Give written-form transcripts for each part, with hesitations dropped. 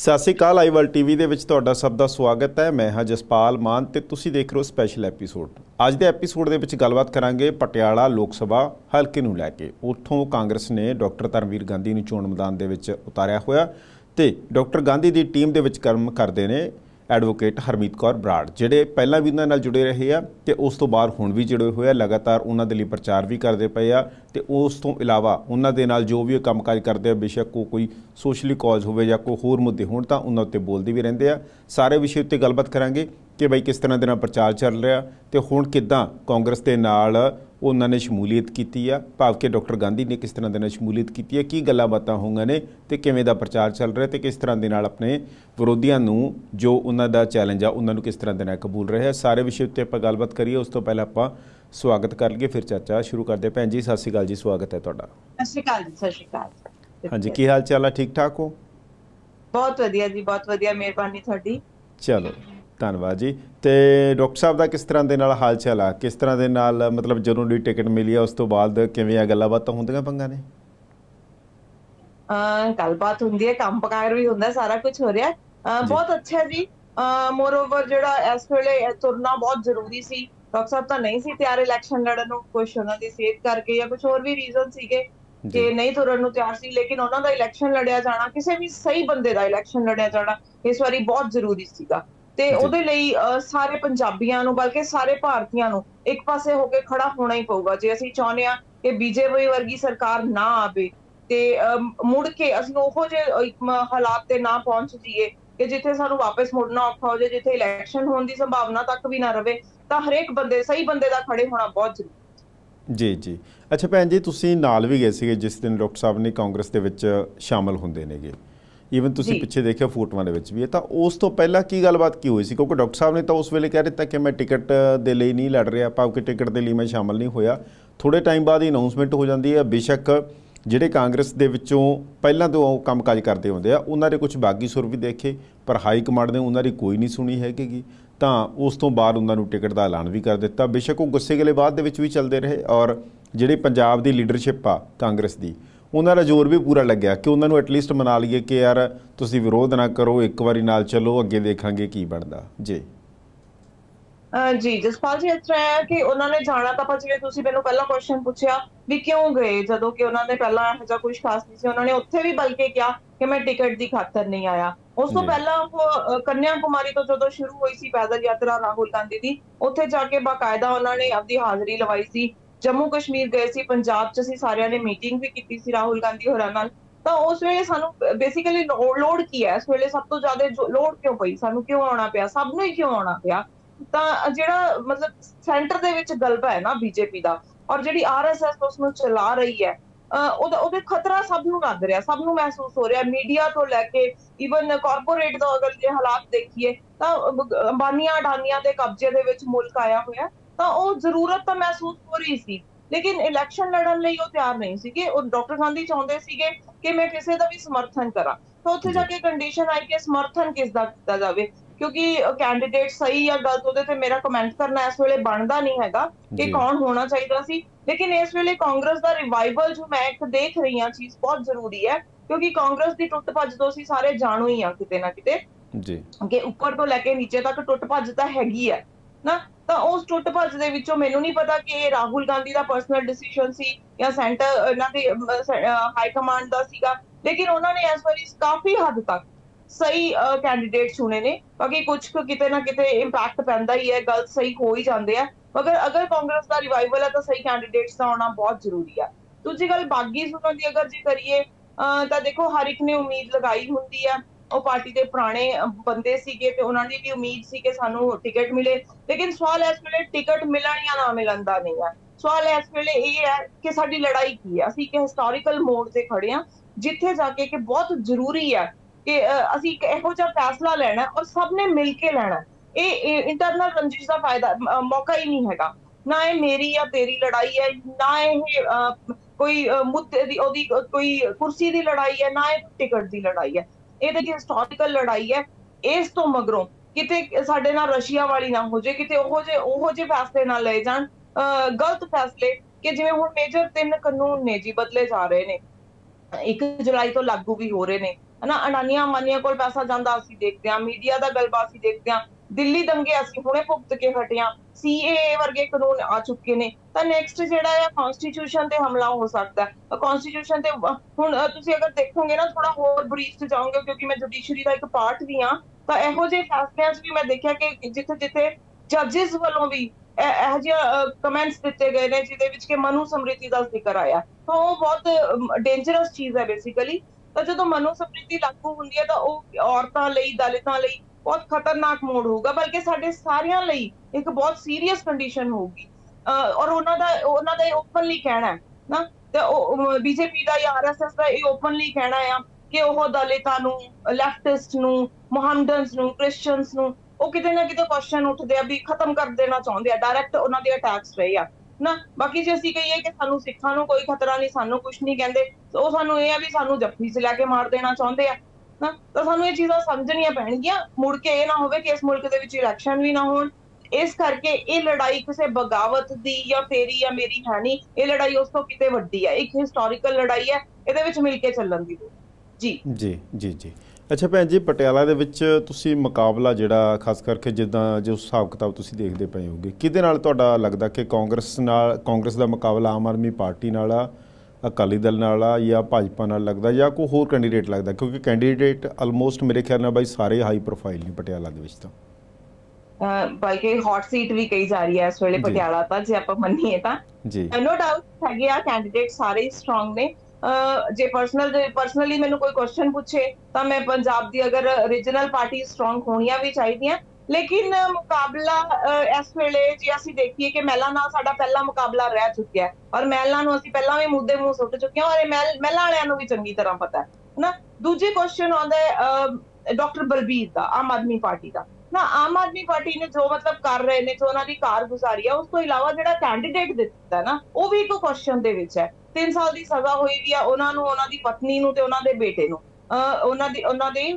ਸਤਿ ਸ਼੍ਰੀ ਅਕਾਲ। ਆਈਵਲ ਟੀਵੀ ਦੇ ਵਿੱਚ ਤੁਹਾਡਾ ਸਭ ਦਾ ਸਵਾਗਤ ਹੈ। ਮੈਂ ਹਾਂ ਜਸਪਾਲ ਮਾਨ ਤੇ ਤੁਸੀਂ ਦੇਖ ਰਹੇ ਹੋ ਸਪੈਸ਼ਲ ਐਪੀਸੋਡ। ਅੱਜ ਦੇ ਐਪੀਸੋਡ ਦੇ ਵਿੱਚ ਗੱਲਬਾਤ ਕਰਾਂਗੇ ਪਟਿਆਲਾ ਲੋਕ ਸਭਾ ਹਲਕੇ ਨੂੰ ਲੈ ਕੇ। ਉੱਥੋਂ ਕਾਂਗਰਸ ਨੇ ਡਾਕਟਰ ਧਰਮਵੀਰ ਗਾਂਧੀ ਨੂੰ ਚੋਣ ਮੈਦਾਨ ਦੇ ਵਿੱਚ ਉਤਾਰਿਆ ਹੋਇਆ ਤੇ ਡਾਕਟਰ ਗਾਂਧੀ ਦੀ ਟੀਮ ਦੇ ਵਿੱਚ ਕੰਮ ਕਰਦੇ ਨੇ ਐਡਵੋਕੇਟ ਹਰਮੀਤ ਕੌਰ ਬਰਾੜ, ਜਿਹੜੇ ਪਹਿਲਾਂ ਵੀ ਉਹਨਾਂ ਨਾਲ ਜੁੜੇ ਰਹੇ ਆ ਤੇ ਉਸ ਤੋਂ ਬਾਅਦ ਹੁਣ ਵੀ ਜੁੜੇ ਹੋਏ ਆ। ਲਗਾਤਾਰ ਉਹਨਾਂ ਦੇ ਲਈ ਪ੍ਰਚਾਰ ਵੀ ਕਰਦੇ ਪਏ ਆ ਤੇ ਉਸ ਤੋਂ ਇਲਾਵਾ ਉਹਨਾਂ ਦੇ ਨਾਲ ਜੋ ਵੀ ਕੰਮਕਾਜ ਕਰਦੇ ਆ, ਬੇਸ਼ੱਕ ਉਹ ਕੋਈ ਸੋਸ਼ਲੀ ਕਾਜ਼ ਹੋਵੇ ਜਾਂ ਕੋਈ ਹੋਰ ਮੁੱਦੇ ਹੋਣ, ਤਾਂ ਉਹਨਾਂ ਉੱਤੇ ਬੋਲਦੇ ਵੀ ਰਹਿੰਦੇ ਆ। ਸਾਰੇ ਵਿਸ਼ੇ ਉੱਤੇ ਗੱਲਬਾਤ ਕਰਾਂਗੇ ਕਿ ਬਈ ਕਿਸ ਤਰ੍ਹਾਂ ਦੇ ਨਾਲ ਪ੍ਰਚਾਰ ਚੱਲ ਰਿਹਾ ਤੇ ਹੁਣ ਕਿੱਦਾਂ ਕਾਂਗਰਸ ਦੇ ਨਾਲ ਉਹਨਾਂ ਨੇ ਸ਼ਮੂਲੀਅਤ ਕੀਤੀ ਆ, ਭਾਵ ਕਿ ਡਾਕਟਰ ਗਾਂਧੀ ਨੇ ਕਿਸ ਤਰ੍ਹਾਂ ਦੇ ਨਾਲ ਸ਼ਮੂਲੀਅਤ ਕੀਤੀ ਹੈ, ਕੀ ਗੱਲਾਂ ਬਾਤਾਂ ਹੋਈਆਂ ਨੇ ਤੇ ਕਿਵੇਂ ਦਾ ਪ੍ਰਚਾਰ ਚੱਲ ਰਿਹਾ ਤੇ ਕਿਸ ਤਰ੍ਹਾਂ ਦੇ ਨਾਲ ਆਪਣੇ ਵਿਰੋਧੀਆਂ ਨੂੰ ਜੋ ਉਹਨਾਂ ਦਾ ਚੈਲੰਜ ਆ ਉਹਨਾਂ ਨੂੰ ਕਿਸ ਤਰ੍ਹਾਂ ਦੇ ਨਾਲ ਕਬੂਲ ਰਿਹਾ। ਸਾਰੇ ਵਿਸ਼ੇ ਉੱਤੇ ਆਪਾਂ ਗੱਲਬਾਤ ਕਰੀਏ। ਉਸ ਤੋਂ ਪਹਿਲਾਂ ਆਪਾਂ ਸਵਾਗਤ ਕਰ ਲਈਏ, ਫਿਰ ਚਰਚਾ ਸ਼ੁਰੂ ਕਰਦੇ। ਭੈਣ ਜੀ ਸਤਿ ਸ਼੍ਰੀ ਅਕਾਲ ਜੀ, ਸਵਾਗਤ ਹੈ ਤੁਹਾਡਾ। ਸਤਿ ਸ਼੍ਰੀ ਅਕਾਲ ਜੀ। ਸਤਿ ਸ਼੍ਰੀ ਅਕਾਲ। ਹਾਂਜੀ, ਕੀ ਹਾਲ ਚਾਲ ਆ? ਠੀਕ ਠਾਕ ਹੋ? ਬਹੁਤ ਵਧੀਆ ਜੀ, ਬਹੁਤ ਵਧੀਆ, ਮਿਹਰਬਾਨੀ ਤੁਹਾਡੀ। ਚਲੋ ਧੰਨਵਾਦ ਜੀ। ਤੇ ਡਾਕਟਰ ਸਾਹਿਬ ਦਾ ਕਿਸ ਤਰ੍ਹਾਂ ਦੇ ਨਾਲ ਹਾਲ ਚਾਲ ਆ? ਕਿਸ ਤਰ੍ਹਾਂ ਦੇ ਨਾਲ ਮਤਲਬ ਜਦੋਂ ਦੀ ਟਿਕਟ ਮਿਲੀ ਆ ਉਸ ਤੋਂ ਬਾਅਦ ਕਿਵੇਂ ਆ ਗੱਲਾਂ ਬਾਤਾਂ ਹੁੰਦੀਆਂ ਪੰਗਾਂ ਨੇ? ਗੱਲਬਾਤ ਹੁੰਦੀ ਹੈ, ਕੰਮ ਪਕਾਰ ਵੀ ਹੁੰਦਾ, ਸਾਰਾ ਕੁਝ ਹੋ ਰਿਹਾ। ਬਹੁਤ ਅੱਛਾ ਜੀ। ਮੋਰਓਵਰ ਜਿਹੜਾ ਇਸ ਵੇਲੇ ਤੁਰਨਾ ਬਹੁਤ ਜ਼ਰੂਰੀ ਸੀ। ਡਾਕਟਰ ਸਾਹਿਬ ਤਾਂ ਨਹੀਂ ਸੀ ਤਿਆਰ ਇਲੈਕਸ਼ਨ ਲੜਨ ਨੂੰ, ਕੁਛ ਉਹਨਾਂ ਦੀ ਸਿਹਤ ਕਰਕੇ ਜਾਂ ਕੁਝ ਹੋਰ ਵੀ ਰੀਜ਼ਨ ਸੀਗੇ ਕਿ ਨਹੀਂ ਤੁਰਨ ਨੂੰ ਤਿਆਰ ਸੀ, ਲੇਕਿਨ ਉਹਨਾਂ ਦਾ ਇਲੈਕਸ਼ਨ ਲੜਿਆ ਜਾਣਾ, ਕਿਸੇ ਵੀ ਸਹੀ ਬੰਦੇ ਦਾ ਇਲੈਕਸ਼ਨ ਲੜਿਆ ਜਾਣਾ ਇਸ ਵਾਰੀ ਬਹੁਤ ਜ਼ਰੂਰੀ ਸੀਗਾ। ਤੇ ਉਹਦੇ ਲਈ ਸਾਰੇ ਪੰਜਾਬੀਆਂ ਨੂੰ, ਬਲਕਿ ਸਾਰੇ ਭਾਰਤੀਆਂ ਨੂੰ ਇੱਕ ਪਾਸੇ ਹੋ ਕੇ ਖੜਾ ਹੋਣਾ ਹੀ ਪਊਗਾ। ਜੇ ਅਸੀਂ ਚਾਹੁੰਦੇ ਹਾਂ ਕਿ ਬੀਜੇਪੀ ਵਰਗੀ ਸਰਕਾਰ ਨਾ ਆਵੇ ਤੇ ਮੁੜ ਕੇ ਅਸੀਂ ਉਹੋ ਜਿਹੇ ਹਾਲਾਤ ਤੇ ਨਾ ਪਹੁੰਚ ਜਾਈਏ ਕਿ ਜਿੱਥੇ ਸਾਨੂੰ ਵਾਪਸ ਮੁੜਨਾ ਔਖਾ ਹੋ ਜਾਏ, ਜਿੱਥੇ ਇਲੈਕਸ਼ਨ ਹੋਣ ਦੀ ਸੰਭਾਵਨਾ ਤੱਕ ਵੀ ਨਾ ਰਵੇ, ਤਾਂ ਹਰੇਕ ਬੰਦੇ, ਸਹੀ ਬੰਦੇ ਦਾ ਖੜੇ ਹੋਣਾ ਬਹੁਤ ਜ਼ਰੂਰੀ। ਜੀ ਜੀ। ਅੱਛਾ ਭੈਣ ਜੀ, ਤੁਸੀਂ ਨਾਲ ਵੀ ਗਏ ਸੀਗੇ ਜਿਸ ਦਿਨ ਡਾਕਟਰ ਸਾਹਿਬ ਨੇ ਕਾਂਗਰਸ ਦੇ ਵਿੱਚ ਸ਼ਾਮਲ ਹੁੰਦੇ ਨੇਗੇ, ਈਵਨ ਤੁਸੀਂ ਪਿੱਛੇ ਦੇਖਿਆ ਫੋਟੋਆਂ ਦੇ ਵਿੱਚ ਵੀ ਹੈ, ਤਾਂ ਉਸ ਤੋਂ ਪਹਿਲਾਂ ਕੀ ਗੱਲਬਾਤ ਕੀ ਹੋਈ ਸੀ? ਕਿਉਂਕਿ ਡਾਕਟਰ ਸਾਹਿਬ ਨੇ ਤਾਂ ਉਸ ਵੇਲੇ ਕਹਿ ਦਿੱਤਾ ਕਿ ਮੈਂ ਟਿਕਟ ਦੇ ਲਈ ਨਹੀਂ ਲੜ ਰਿਹਾ, ਭਾਵ ਕਿ ਟਿਕਟ ਦੇ ਲਈ ਮੈਂ ਸ਼ਾਮਲ ਨਹੀਂ ਹੋਇਆ। ਥੋੜ੍ਹੇ ਟਾਈਮ ਬਾਅਦ ਹੀ ਅਨਾਊਂਸਮੈਂਟ ਹੋ ਜਾਂਦੀ ਹੈ। ਬੇਸ਼ੱਕ ਜਿਹੜੇ ਕਾਂਗਰਸ ਦੇ ਵਿੱਚੋਂ ਪਹਿਲਾਂ ਤੋਂ ਕੰਮਕਾਜ ਕਰਦੇ ਹੁੰਦੇ ਆ ਉਹਨਾਂ ਦੇ ਕੁਝ ਬਾਗੀ ਸੁਰ ਵੀ ਦੇਖੇ, ਪਰ ਹਾਈ ਕਮਾਂਡ ਨੇ ਉਹਨਾਂ ਦੀ ਕੋਈ ਨਹੀਂ ਸੁਣੀ ਹੈਗੀ। ਤਾਂ ਉਸ ਤੋਂ ਬਾਅਦ ਉਹਨਾਂ ਨੂੰ ਟਿਕਟ ਦਾ ਐਲਾਨ ਵੀ ਕਰ ਦਿੱਤਾ। ਬੇਸ਼ੱਕ ਉਹ ਗੁੱਸੇ ਗਿਲੇ ਬਾਅਦ ਦੇ ਵਿੱਚ ਵੀ ਚੱਲਦੇ ਰਹੇ, ਔਰ ਜਿਹੜੀ ਪੰਜਾਬ ਦੀ ਲੀਡਰਸ਼ਿਪ ਆ ਕਾਂਗਰਸ ਦੀ, ਉਹਨਾਂ ਦਾ ਜ਼ੋਰ ਵੀ ਪੂਰਾ ਲੱਗਿਆ ਕਿ ਉਹਨਾਂ ਨੂੰ ਐਟਲੀਸਟ ਮਨਾ ਲਈਏ ਕਿ ਯਾਰ ਤੁਸੀਂ ਵਿਰੋਧ ਨਾ ਕਰੋ, ਇੱਕ ਵਾਰੀ ਨਾਲ ਚੱਲੋ, ਅੱਗੇ ਦੇਖਾਂਗੇ ਕੀ ਬਣਦਾ। ਜੀ ਜੀ ਜਸਪਾਲ ਜੀ, ਇਸ ਤਰ੍ਹਾਂ ਹੈ ਕਿ ਉਹਨਾਂ ਨੇ ਜਾਣਾ ਤਾਂ, ਆਪਾਂ ਜਿਵੇਂ ਤੁਸੀਂ ਮੈਨੂੰ ਪਹਿਲਾਂ ਕੁਐਸਚਨ ਪੁੱਛਿਆ ਵੀ ਕਿਉਂ ਗਏ, ਜਦੋਂ ਕਿ ਉਹਨਾਂ ਨੇ ਪਹਿਲਾਂ ਇਹੋ ਜਿਹਾ ਕੁਝ ਖਾਸ ਨਹੀਂ ਸੀ। ਉਹਨਾਂ ਨੇ ਉੱਥੇ ਵੀ ਬਲਕਿ ਕਿਹਾ ਕਿ ਮੈਂ ਟਿਕਟ ਦੀ ਖਾਤਰ ਨਹੀਂ ਆਇਆ। ਉਸ ਤੋਂ ਪਹਿਲਾਂ ਉਹ ਕੰਨਿਆ ਕੁਮਾਰੀ ਤੋਂ ਜਦੋਂ ਸ਼ੁਰੂ ਹੋਈ ਸੀ ਪੈਦਲ ਯਾਤਰਾ ਰਾਹੁਲ ਗਾਂਧੀ ਦੀ, ਉੱਥੇ ਜਾ ਕੇ ਬਾਕਾਇਦਾ ਉਹਨਾਂ ਨੇ ਆਪਦੀ ਹਾਜ਼ਰੀ ਲਵਾਈ ਸੀ। ਜੰਮੂ ਕਸ਼ਮੀਰ ਗਏ ਸੀ, ਪੰਜਾਬ 'ਚ ਅਸੀਂ ਸਾਰਿਆਂ ਨੇ ਮੀਟਿੰਗ ਵੀ ਕੀਤੀ ਸੀ ਰਾਹੁਲ ਗਾਂਧੀ ਹੋਰਾਂ ਨਾਲ। ਤਾਂ ਉਸ ਵੇਲੇ ਸਾਨੂੰ ਬੇਸਿਕਲੀ ਲੋੜ ਕੀ ਹੈ, ਇਸ ਵੇਲੇ ਸਭ ਤੋਂ ਜ਼ਿਆਦਾ ਲੋੜ ਕਿਉਂ ਪਈ, ਸਾਨੂੰ ਕਿਉਂ ਆਉਣਾ ਪਿਆ, ਸਭ ਨੂੰ ਹੀ ਕਿਉਂ ਆਉਣਾ ਪਿਆ? ਤਾਂ ਜਿਹੜਾ ਮਤਲਬ ਸੈਂਟਰ ਦੇ ਵਿੱਚ ਗਲਬਾ ਹੈ ਨਾ ਬੀਜੇਪੀ ਦਾ, ਔਰ ਜਿਹੜੀ ਆਰਐਸਐਸ ਉਸ ਨੂੰ ਚਲਾ ਰਹੀ ਹੈ, ਉਹਦੇ ਖਤਰਾ ਸਭ ਨੂੰ ਲੱਗ ਰਿਹਾ, ਸਭ ਨੂੰ ਮਹਿਸੂਸ ਹੋ ਰਿਹਾ। ਮੀਡੀਆ ਤੋਂ ਲੈ ਕੇ ਈਵਨ ਕਾਰਪੋਰੇਟ ਦਾ ਅਗਰ ਜੇ ਹਾਲਾਤ ਦੇਖੀਏ ਤਾਂ ਅੰਬਾਨੀਆਂ ਅਡਾਨੀਆਂ ਦੇ ਕਬਜ਼ੇ ਦੇ ਵਿੱਚ ਮੁਲਕ ਆਇਆ ਹੋਇਆ, ਤਾਂ ਉਹ ਜ਼ਰੂਰਤ ਤਾਂ ਮਹਿਸੂਸ ਹੋ ਰਹੀ ਸੀ, ਲੇਕਿਨ ਇਲੈਕਸ਼ਨ ਲੜਨ ਲਈ ਉਹ ਤਿਆਰ ਨਹੀਂ ਸੀਗੇ। ਉਹ ਡਾਕਟਰ ਗਾਂਧੀ ਚਾਹੁੰਦੇ ਸੀਗੇ ਕਿ ਮੈਂ ਕਿਸੇ ਦਾ ਵੀ ਸਮਰਥਨ ਕਰਾਂ, ਤਾਂ ਉੱਥੇ ਜਾ ਕੇ ਕੰਡੀਸ਼ਨ ਆਈ ਕਿ ਸਮਰਥਨ ਕਿਸ ਦਾ ਕੀਤਾ ਜਾਵੇ, ਕਿਉਂਕਿ ਕੈਂਡੀਡੇਟ ਸਹੀ ਜਾਂ ਗਲਤ ਉਹਦੇ ਤੇ ਮੇਰਾ ਕਮੈਂਟ ਕਰਨਾ ਇਸ ਵੇਲੇ ਬਣਦਾ ਨਹੀਂ ਹੈਗਾ ਕਿ ਕੌਣ ਹੋਣਾ ਚਾਹੀਦਾ ਸੀ। ਲੇਕਿਨ ਇਸ ਵੇਲੇ ਕਾਂਗਰਸ ਦਾ ਰਿਵਾਈਵਲ ਜੋ ਮੈਂ ਇੱਕ ਦੇਖ ਰਹੀ ਹਾਂ ਚੀਜ਼ ਬਹੁਤ ਜ਼ਰੂਰੀ ਹੈ, ਕਿਉਂਕਿ ਕਾਂਗਰਸ ਦੀ ਟੁੱਟ ਭੱਜ ਤੋਂ ਅਸੀਂ ਸਾਰੇ ਜਾਣੂ ਹੀ ਆ ਕਿਤੇ ਨਾ ਕਿਤੇ ਕਿ ਉੱਪਰ ਤੋਂ ਲੈ ਕੇ ਨੀਚੇ ਤੱਕ ਟੁੱਟ ਭੱਜ ਤਾਂ ਹੈਗੀ ਹੈ ਨਾ। ਤਾਂ ਉਸ ਟੁੱਟ ਭੱਜ ਦੇ ਵਿੱਚੋਂ ਮੈਨੂੰ ਨਹੀਂ ਪਤਾ ਕਿ ਇਹ ਰਾਹੁਲ ਗਾਂਧੀ ਦਾ ਪਰਸਨਲ ਡਿਸੀਜਨ ਸੀ ਜਾਂ ਸੈਂਟਰ ਇਹਨਾਂ ਦੇ ਹਾਈ ਕਮਾਂਡ ਦਾ ਸੀਗਾ, ਲੇਕਿਨ ਉਹਨਾਂ ਨੇ ਇਸ ਵਾਰੀ ਕਾਫੀ ਹੱਦ ਤੱਕ ਸਹੀ ਕੈਂਡੀਡੇਟ ਚੁਣੇ ਨੇ। ਬਾਕੀ ਕੁਝ ਕਿਤੇ ਨਾ ਕਿਤੇ ਇੰਪੈਕਟ ਪੈਂਦਾ ਹੀ ਹੈ, ਗਲਤ ਸਹੀ ਹੋ ਹੀ ਜਾਂਦੇ ਆ, ਮਗਰ ਅਗਰ ਕਾਂਗਰਸ ਦਾ ਰਿਵਾਈਵਲ ਹੈ ਤਾਂ ਸਹੀ ਕੈਂਡੀਡੇਟਸ ਦਾ ਆਉਣਾ ਬਹੁਤ ਜ਼ਰੂਰੀ ਆ। ਦੂਜੀ ਗੱਲ ਬਾਗੀ ਸੁਣਨ ਦੀ ਅਗਰ ਜੇ ਕਰੀਏ ਤਾਂ ਦੇਖੋ ਹਰ ਇੱਕ ਨੇ ਉਮੀਦ ਲਗਾਈ ਹੁੰਦੀ ਆ। ਉਹ ਪਾਰਟੀ ਦੇ ਪੁਰਾਣੇ ਬੰਦੇ ਸੀਗੇ ਤੇ ਉਹਨਾਂ ਦੀ ਵੀ ਉਮੀਦ ਸੀ ਕਿ ਸਾਨੂੰ ਟਿਕਟ ਮਿਲੇ, ਲੇਕਿਨ ਸਵਾਲ ਇਸ ਵੇਲੇ ਟਿਕਟ ਮਿਲਣ ਜਾਂ ਨਾ ਮਿਲਣ ਦਾ ਨਹੀਂ ਹੈ। ਸਵਾਲ ਇਸ ਵੇਲੇ ਇਹ ਹੈ ਕਿ ਸਾਡੀ ਲੜਾਈ ਕੀ ਹੈ। ਅਸੀਂ ਇੱਕ ਹਿਸਟੋਰੀਕਲ ਮੋੜ ਤੇ ਖੜੇ ਹਾਂ ਜਿੱਥੇ ਜਾ ਕੇ ਕਿ ਬਹੁਤ ਜ਼ਰੂਰੀ ਹੈ ਕਿ ਅਸੀਂ ਇੱਕ ਇਹੋ ਜਿਹਾ ਫੈਸਲਾ ਲੈਣਾ ਔਰ ਸਭ ਨੇ ਮਿਲ ਕੇ ਲੈਣਾ। ਇਹ ਇੰਟਰਨਲ ਰੰਜਿਸ਼ ਦਾ ਫਾਇਦਾ ਮੌਕਾ ਹੀ ਨਹੀਂ ਹੈਗਾ, ਨਾ ਇਹ ਮੇਰੀ ਜਾਂ ਤੇਰੀ ਲੜਾਈ ਹੈ, ਨਾ ਇਹ ਕੋਈ ਮੁੱਦੇ ਦੀ ਉਹਦੀ ਕੋਈ ਕੁਰਸੀ ਦੀ ਲੜਾਈ ਹੈ, ਨਾ ਇਹ ਟਿਕਟ ਦੀ ਲੜਾਈ ਹੈ। ਇਹ ਤਾਂ ਹਿਸਟੋਰੀਕਲ ਲੜਾਈ ਹੈ। ਇਸ ਤੋਂ ਮਗਰੋਂ ਕਿਤੇ ਸਾਡੇ ਨਾਲ ਰਸ਼ੀਆ ਵਾਲੀ ਨਾ ਹੋ ਜਾਏ, ਕਿਤੇ ਉਹੋ ਜਿਹੇ ਫੈਸਲੇ ਨਾ ਲਏ ਜਾਣ, ਗਲਤ ਫੈਸਲੇ, ਕਿ ਜਿਵੇਂ ਹੁਣ ਮੇਜਰ 3 ਕਾਨੂੰਨ ਨੇ ਜੀ ਬਦਲੇ ਜਾ ਰਹੇ ਨੇ, 1 ਜੁਲਾਈ ਤੋਂ ਲਾਗੂ ਵੀ ਹੋ ਰਹੇ ਨੇ। है ना, अडानिया अंबानिया कोल पैसा जांदा असीं देखदे हां, मीडिया दा गलबा असीं देखदे हां, दिल्ली दंगे असीं हुणे भुगत के हटे हां, सीएए वर्गे कानून आ चुके ने, तां नेक्स्ट जिहड़ा है कॉन्स्टिट्यूशन ते हमला हो सकदा है। कॉन्स्टिट्यूशन ते हुण तुसीं अगर देखोगे ना, थोड़ा होर ब्रीफ च जाओगे क्योंकि मैं जुडिशरी दा इक पार्ट भी हां, तां इहो ਜਿਹੇ फैसलिਆਂ 'ਚ ਵੀ मैं देखिਆ कि जिथे-जिथे जजिस ਵੱਲੋਂ ਵੀ ਇਹੋ ਜਿਹੇ ਕਮੈਂਟਸ ਦਿੱਤੇ ਗਏ ਨੇ ਜਿਹਦੇ ਵਿੱਚ ਕਿ ਮਨੂ ਸਮ੍ਰਿਤੀ ਦਾ ਜ਼ਿਕਰ ਆਇਆ, ਤਾਂ ਉਹ ਬਹੁਤ ਡੇਂਜਰਸ ਚੀਜ਼ ਹੈ ਬੇਸਿਕਲੀ। ਤਾਂ ਜਦੋਂ ਮਨੂ ਸਮ੍ਰਿਤੀ ਲਾਗੂ ਹੁੰਦੀ ਹੈ ਤਾਂ ਉਹ ਔਰਤਾਂ ਲਈ, ਦਲਿਤਾਂ ਲਈ ਬਹੁਤ ਖਤਰਨਾਕ ਮੋੜ ਹੋਊਗਾ, ਬਲਕਿ ਸਾਡੇ ਸਾਰਿਆਂ ਲਈ ਇੱਕ ਬਹੁਤ ਸੀਰੀਅਸ ਕੰਡੀਸ਼ਨ ਹੋਊਗੀ। ਔਰ ਉਹਨਾਂ ਦਾ ਇਹ ਓਪਨਲੀ ਕਹਿਣਾ ਹੈ ਨਾ, ਤੇ ਉਹ ਬੀਜੇਪੀ ਦਾ ਜਾਂ ਆਰਐਸਐਸ ਦਾ ਇਹ ਓਪਨਲੀ ਕਹਿਣਾ ਆ ਕਿ ਉਹ ਦਲਿਤਾਂ ਨੂੰ, ਲੈਫਟਿਸਟ ਨੂੰ, ਮੁਹੰਮਡਨਸ ਨੂੰ, ਕ੍ਰਿਸਚੀਅਨਸ ਨੂੰ ਉਹ ਕਿਤੇ ਨਾ ਕਿਤੇ ਕੁਐਸਚਨ ਉੱਠਦੇ ਆ ਵੀ ਖਤਮ ਕਰ ਦੇਣਾ ਚਾਹੁੰਦੇ ਆ, ਡਾਇਰੈਕਟ ਉਹਨਾਂ ਦੇ ਅਟੈਕਸ ਰਹੇ ਆ ਨਾ। ਬਾਕੀ ਜੇ ਅਸੀਂ ਕਹੀਏ ਕਿ ਸਾਨੂੰ ਸਿੱਖਾਂ ਨੂੰ ਕੋਈ ਖਤਰਾ ਨਹੀਂ, ਸਾਨੂੰ ਕੁਝ ਨਹੀਂ ਕਹਿੰਦੇ, ਉਹ ਸਾਨੂੰ ਇਹ ਆ ਵੀ ਸਾਨੂੰ ਜੱਫੀ 'ਚ ਲੈ ਕੇ ਮਾਰ ਦੇਣਾ ਚਾਹੁੰਦੇ ਆ ਨਾ। ਤਾਂ ਸਾਨੂੰ ਇਹ ਚੀਜ਼ਾਂ ਸਮਝਣੀਆਂ ਪੈਣਗੀਆਂ, ਮੁੜ ਕੇ ਇਹ ਨਾ ਹੋਵੇ ਕਿ ਇਸ ਮੁਲਕ ਦੇ ਵਿੱਚ ਇਲੈਕਸ਼ਨ ਵੀ ਨਾ ਹੋਣ। ਇਸ ਕਰਕੇ ਇਹ ਲੜਾਈ ਕਿਸੇ ਬਗਾਵਤ ਦੀ ਜਾਂ ਤੇਰੀ ਜਾਂ ਮੇਰੀ ਹੈ ਨਹੀਂ, ਇਹ ਲੜਾਈ ਉਸ ਤੋਂ ਕਿਤੇ ਵੱਡੀ ਹੈ, ਇੱਕ ਹਿਸਟੋਰੀਕਲ ਲੜਾਈ ਹੈ, ਇਹਦੇ ਵਿੱਚ ਮਿਲ ਕੇ ਚੱਲਣ ਦੀ ਲੋੜ। ਜੀ ਜੀ ਜੀ ਜੀ। ਅੱਛਾ ਭੈਣ ਜੀ, ਪਟਿਆਲਾ ਦੇ ਵਿੱਚ ਤੁਸੀਂ ਮੁਕਾਬਲਾ ਜਿਹੜਾ ਖਾਸ ਕਰਕੇ ਜਿੱਦਾਂ ਜੋ ਹਿਸਾਬ ਕਿਤਾਬ ਤੁਸੀਂ ਦੇਖਦੇ ਪਏ ਹੋਗੇ, ਕਿਹਦੇ ਨਾਲ ਤੁਹਾਡਾ ਲੱਗਦਾ ਕਿ ਕਾਂਗਰਸ ਦਾ ਮੁਕਾਬਲਾ ਆਮ ਆਦਮੀ ਪਾਰਟੀ ਨਾਲ ਆ, ਅਕਾਲੀ ਦਲ ਨਾਲ ਆ, ਜਾਂ ਭਾਜਪਾ ਨਾਲ ਲੱਗਦਾ, ਜਾਂ ਕੋਈ ਹੋਰ ਕੈਂਡੀਡੇਟ ਲੱਗਦਾ? ਕਿਉਂਕਿ ਕੈਂਡੀਡੇਟ ਆਲਮੋਸਟ ਮੇਰੇ ਖਿਆਲ ਨਾਲ ਬਾਈ ਸਾਰੇ ਹਾਈ ਪ੍ਰੋਫਾਈਲ ਨੇ ਪਟਿਆਲਾ ਦੇ ਵਿੱਚ। ਤਾਂ ਬਲਕਿ ਹੌਟ ਸੀਟ ਵੀ ਕਹੀ ਜਾ ਰਹੀ ਹੈ ਇਸ ਵੇਲੇ ਪਟਿਆਲਾ ਤਾਂ, ਜੇ ਆਪਾਂ ਮੰਨੀਏ ਤਾਂ ਜੀ ਨੋ ਡਾਊਟ ਹੈਗੇ ਆ, ਕੈਂਡੀਡੇਟ ਸਾਰੇ ਸਟਰੋਂਗ ਨੇ। ਜੇ ਪਰਸਨਲੀ ਮੈਨੂੰ ਕੋਈ ਕੁਐਸਚਨ ਪੁੱਛੇ ਤਾਂ ਮੈਂ ਪੰਜਾਬ ਦੀ ਅਗਰ ਰੀਜਨਲ ਪਾਰਟੀ ਸਟਰੋਂਗ ਹੋਣੀਆਂ ਵੀ ਚਾਹੀਦੀਆਂ, ਲੇਕਿਨ ਮੁਕਾਬਲਾ ਇਸ ਵੇਲੇ ਜੇ ਅਸੀਂ ਦੇਖੀਏ ਕਿ ਮਹਿਲਾਂ ਨਾਲ ਸਾਡਾ ਪਹਿਲਾ ਮੁਕਾਬਲਾ ਰਹਿ ਚੁੱਕਿਆ ਹੈ, ਔਰ ਮਹਿਲਾਂ ਨੂੰ ਅਸੀਂ ਪਹਿਲਾਂ ਵੀ ਮੁੱਦੇ ਮੂੰਹ ਸੁੱਟ ਚੁੱਕੇ ਹਾਂ, ਔਰ ਇਹ ਮਹਿਲਾਂ ਵਾਲਿਆਂ ਨੂੰ ਵੀ ਚੰਗੀ ਤਰ੍ਹਾਂ ਪਤਾ ਹੈ ਨਾ। ਦੂਜੇ ਕੁਐਸਚਨ ਆਉਂਦਾ ਡਾਕਟਰ ਬਲਬੀਰ ਦਾ, ਆਮ ਆਦਮੀ ਪਾਰਟੀ ਦਾ ਨਾ। ਆਮ ਆਦਮੀ ਪਾਰਟੀ ਨੇ ਜੋ ਮਤਲਬ ਕਰ ਰਹੇ ਨੇ, ਜੋ ਉਹਨਾਂ ਦੀ ਕਾਰਗੁਜ਼ਾਰੀ ਹੈ, ਉਸ ਤੋਂ ਇਲਾਵਾ ਜਿਹੜਾ ਕੈਂਡੀਡੇਟ ਦਿੱਤਾ ਨਾ, ਉਹ ਵੀ ਇੱਕ ਕੁਐਸਚਨ ਦੇ ਵਿੱਚ ਹੈ। 3 ਸਾਲ ਦੀ ਸਜ਼ਾ ਹੋਈ ਵੀ ਆ ਉਹਨਾਂ ਨੂੰ, ਉਹਨਾਂ ਦੀ ਪਤਨੀ ਨੂੰ ਤੇ ਉਹਨਾਂ ਦੇ ਬੇਟੇ ਨੂੰ। ਉਹਨਾਂ ਦੇ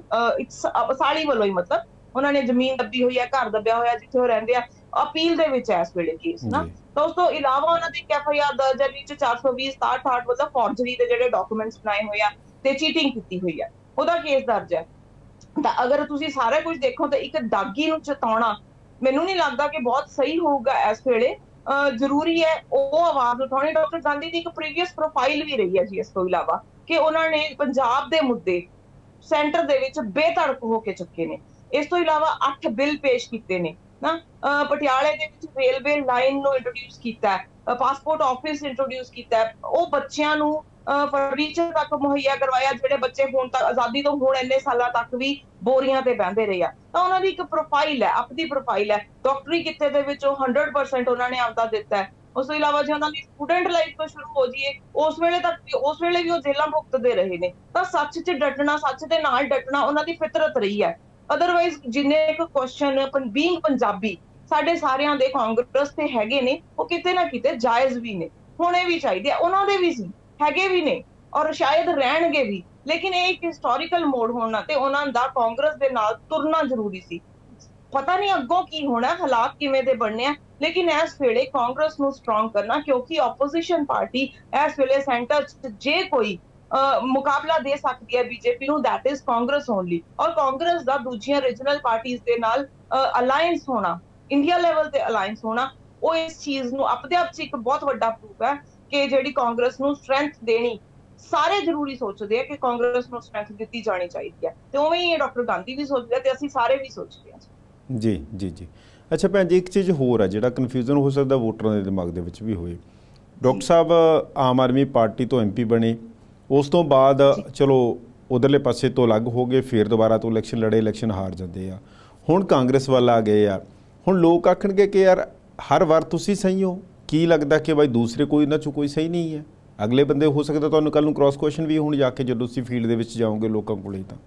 ਸਾਲੀ ਵੱਲੋਂ ਹੀ, ਮਤਲਬ ਉਹਨਾਂ ਨੇ ਜ਼ਮੀਨ ਦੱਬੀ ਹੋਈ ਹੈ, ਘਰ ਦੱਬਿਆ ਹੋਇਆ ਜਿੱਥੇ ਉਹ ਰਹਿੰਦੇ ਆ, ਅਪੀਲ ਦੇ ਵਿੱਚ ਹੈ ਇਸ ਵੇਲੇ ਕੇਸ ਨਾ। ਤਾਂ ਉਸ ਤੋਂ ਇਲਾਵਾ ਉਹਨਾਂ ਦੀ ਐਫਆਈਆਰ ਦਰਜ ਹੈ ਵਿੱਚ 420 67 ਮਤਲਬ ਫੋਰਜਰੀ ਦੇ ਜਿਹੜੇ ਡਾਕੂਮੈਂਟਸ ਬਣਾਏ ਹੋਏ ਆ ਤੇ ਚੀਟਿੰਗ ਕੀਤੀ ਹੋਈ ਆ, ਉਹਦਾ ਕੇਸ ਦਰਜ ਹੈ। ਤਾਂ ਅਗਰ ਤੁਸੀਂ ਸਾਰਾ ਕੁਝ ਦੇਖੋ ਤਾਂ ਇੱਕ ਦਾਗੀ ਨੂੰ ਚਿਤਾਉਣਾ ਮੈਨੂੰ ਨਹੀਂ ਲੱਗਦਾ ਕਿ ਬਹੁਤ ਸਹੀ ਹੋਊਗਾ ਇਸ ਵੇਲੇ। ਜ਼ਰੂਰੀ ਹੈ ਉਹ ਆਵਾਜ਼ ਉਠਾਉਣੀ। ਡਾਕਟਰ ਗਾਂਧੀ ਦੀ ਇੱਕ ਪ੍ਰੀਵੀਅਸ ਪ੍ਰੋਫਾਈਲ ਵੀ ਰਹੀ ਹੈ ਜੀ ਇਸ ਤੋਂ ਇਲਾਵਾ, ਕਿ ਉਹਨਾਂ ਨੇ ਪੰਜਾਬ ਦੇ ਮੁੱਦੇ ਸੈਂਟਰ ਦੇ ਵਿੱਚ ਬੇਧੜਕ ਹੋ ਕੇ ਚੁੱਕੇ ਨੇ। ਇਸ ਤੋਂ ਇਲਾਵਾ 8 ਬਿੱਲ ਪੇਸ਼ ਕੀਤੇ ਨੇ ਨਾ। ਪਟਿਆਲੇ ਦੇ ਵਿੱਚ ਰੇਲਵੇ ਲਾਈਨ ਨੂੰ ਇੰਟਰੋਡਿਊਸ ਕੀਤਾ ਹੈ, ਪਾਸਪੋਰਟ ਆਫਿਸ ਇੰਟਰੋਡਿਊਸ ਕੀਤਾ ਹੈ, ਉਹ ਬੱਚਿਆਂ ਨੂੰ ਫਰਨੀਚਰ ਤੱਕ ਮੁਹੱਈਆ ਕਰਵਾਇਆ ਜਿਹੜੇ ਬੱਚੇ ਹੁਣ ਤੱਕ ਆਜ਼ਾਦੀ ਤੋਂ ਹੁਣ ਇੰਨੇ ਸਾਲਾਂ ਤੱਕ ਵੀ ਬੋਰੀਆਂ ਤੇ ਬਹਿੰਦੇ ਰਹੇ ਆ। ਤਾਂ ਉਹਨਾਂ ਦੀ ਇੱਕ ਪ੍ਰੋਫਾਈਲ ਹੈ, ਆਪਣੀ ਪ੍ਰੋਫਾਈਲ ਹੈ। ਡਾਕਟਰੀ ਕਿੱਤੇ ਦੇ ਵਿੱਚ ਉਹ 100% ਉਹਨਾਂ ਨੇ ਆਪਦਾ ਦਿੱਤਾ ਹੈ। ਉਸ ਤੋਂ ਇਲਾਵਾ ਜੇ ਉਹਨਾਂ ਦੀ ਸਟੂਡੈਂਟ ਲਾਈਫ ਤੋਂ ਸ਼ੁਰੂ ਹੋ ਜਾਈਏ, ਉਸ ਵੇਲੇ ਵੀ ਉਹ ਜੇਲਾਂ ਭੁਗਤਦੇ ਰਹੇ ਨੇ। ਤਾਂ ਸੱਚ 'ਚ ਡਟਣਾ, ਸੱਚ ਦੇ ਨਾਲ ਡਟਣਾ ਉਹਨਾਂ ਦੀ ਫਿਤਰਤ ਰਹੀ ਹੈ। ਅਦਰਵਾਈਜ਼ ਜਿੰਨੇ ਇੱਕ ਕੁਐਸਚਨ ਬੀਇੰਗ ਪੰਜਾਬੀ ਸਾਡੇ ਸਾਰਿਆਂ ਦੇ ਕਾਂਗਰਸ ਤੇ ਹੈਗੇ ਨੇ, ਉਹ ਕਿਤੇ ਨਾ ਕਿਤੇ ਜਾਇਜ਼ ਵੀ ਨੇ, ਹੋਣੇ ਵੀ ਚਾਹੀਦੇ ਆ, ਉਹਨਾਂ ਦੇ ਵੀ ਸੀ, ਹੈਗੇ ਵੀ ਨੇ, ਔਰ ਸ਼ਾਇਦ ਰਹਿਣਗੇ ਵੀ। ਲੇਕਿਨ ਇਹ ਇੱਕ ਹਿਸਟੋਰੀਕਲ ਮੋੜ ਹੋਣਾ ਤੇ ਉਹਨਾਂ ਦਾ ਕਾਂਗਰਸ ਦੇ ਨਾਲ ਤੁਰਨਾ ਜ਼ਰੂਰੀ ਸੀ। ਪਤਾ ਨਹੀਂ ਅੱਗੋਂ ਕੀ ਹੋਣਾ, ਹਾਲਾਤ ਕਿਵੇਂ ਦੇ ਬਣਨੇ ਆ, ਲੇਕਿਨ ਇਸ ਵੇਲੇ ਕਾਂਗਰਸ ਨੂੰ ਸਟਰੋਂਗ ਕਰਨਾ, ਕਿਉਂਕਿ ਆਪੋਜੀਸ਼ਨ ਪਾਰਟੀ ਇਸ ਵੇਲੇ ਸੈਂਟਰ 'ਚ ਜੇ ਕੋਈ ਮੁਕਾਬਲਾ ਦੇ ਸਕਦੀ ਹੈ ਬੀਜੇਪੀ ਨੂੰ, ਦੈਟ ਇਜ਼ ਕਾਂਗਰਸ ਓਨਲੀ। ਔਰ ਕਾਂਗਰਸ ਦਾ ਦੂਜੀਆਂ ਰੀਜਨਲ ਪਾਰਟੀਆਂ ਦੇ ਨਾਲ ਅਲਾਈਅੰਸ ਹੋਣਾ, ਇੰਡੀਆ ਲੈਵਲ ਤੇ ਅਲਾਈਅੰਸ ਹੋਣਾ, ਉਹ ਇਸ ਚੀਜ਼ ਨੂੰ ਆਪਣੇ ਆਪ 'ਚ ਇੱਕ ਬਹੁਤ ਵੱਡਾ ਪ੍ਰੂਫ ਹੈ ਕਿ ਜਿਹੜੀ ਕਾਂਗਰਸ ਨੂੰ ਸਟਰੈਂਥ ਦੇਣੀ, ਸਾਰੇ ਜ਼ਰੂਰੀ ਸੋਚਦੇ ਆ ਕਿ ਕਾਂਗਰਸ ਨੂੰ ਸਟਰੈਂਥ ਦਿੱਤੀ ਜਾਣੀ ਚਾਹੀਦੀ ਹੈ। ਤੇ ਉਵੇਂ ਹੀ ਡਾਕਟਰ ਗਾਂਧੀ ਵੀ ਸੋਚਦੇ ਤੇ ਅਸੀਂ ਸਾਰੇ ਵੀ ਸੋਚਦੇ ਹਾਂ ਜੀ ਜੀ ਜੀ। ਅੱਛਾ ਭੈਣ ਜੀ, ਇੱਕ ਚੀਜ਼ ਹੋਰ ਹੈ ਜਿਹੜਾ ਕਨਫਿਊਜ਼ਨ ਹੋ ਸਕਦਾ ਵੋਟਰਾਂ ਦੇ ਦਿਮਾਗ ਦੇ ਵਿੱਚ ਵੀ ਹੋਏ। ਡਾਕਟਰ ਸਾਹਿਬ ਆਮ ਆਦਮੀ ਪਾਰਟੀ ਤੋਂ MP ਬਣੇ, ਉਸ ਤੋਂ ਬਾਅਦ ਚਲੋ ਉਧਰਲੇ ਪਾਸੇ ਤੋਂ ਅਲੱਗ ਹੋ ਗਏ, ਫਿਰ ਦੁਬਾਰਾ ਤੋਂ ਇਲੈਕਸ਼ਨ ਲੜੇ, ਇਲੈਕਸ਼ਨ ਹਾਰ ਜਾਂਦੇ ਆ, ਹੁਣ ਕਾਂਗਰਸ ਵੱਲ ਆ ਗਏ ਆ। ਹੁਣ ਲੋਕ ਆਖਣਗੇ ਕਿ ਯਾਰ ਹਰ ਵਾਰ ਤੁਸੀਂ ਸਹੀ ਹੋ, ਕੀ ਲੱਗਦਾ ਕਿ ਬਾਈ ਦੂਸਰੇ ਕੋਈ ਇਹਨਾਂ 'ਚੋਂ ਕੋਈ ਸਹੀ ਨਹੀਂ ਹੈ? ਅਗਲੇ ਬੰਦੇ ਹੋ ਸਕਦਾ ਤੁਹਾਨੂੰ ਕੱਲ੍ਹ ਨੂੰ ਕ੍ਰਾਸ ਕੁਐਸਚਨ ਵੀ ਹੁਣ ਜਾ ਕੇ ਜਦੋਂ ਤੁਸੀਂ ਫੀਲਡ ਦੇ ਵਿੱਚ ਜਾਓਗੇ ਲੋਕਾਂ ਕੋਲੇ ਤਾਂ।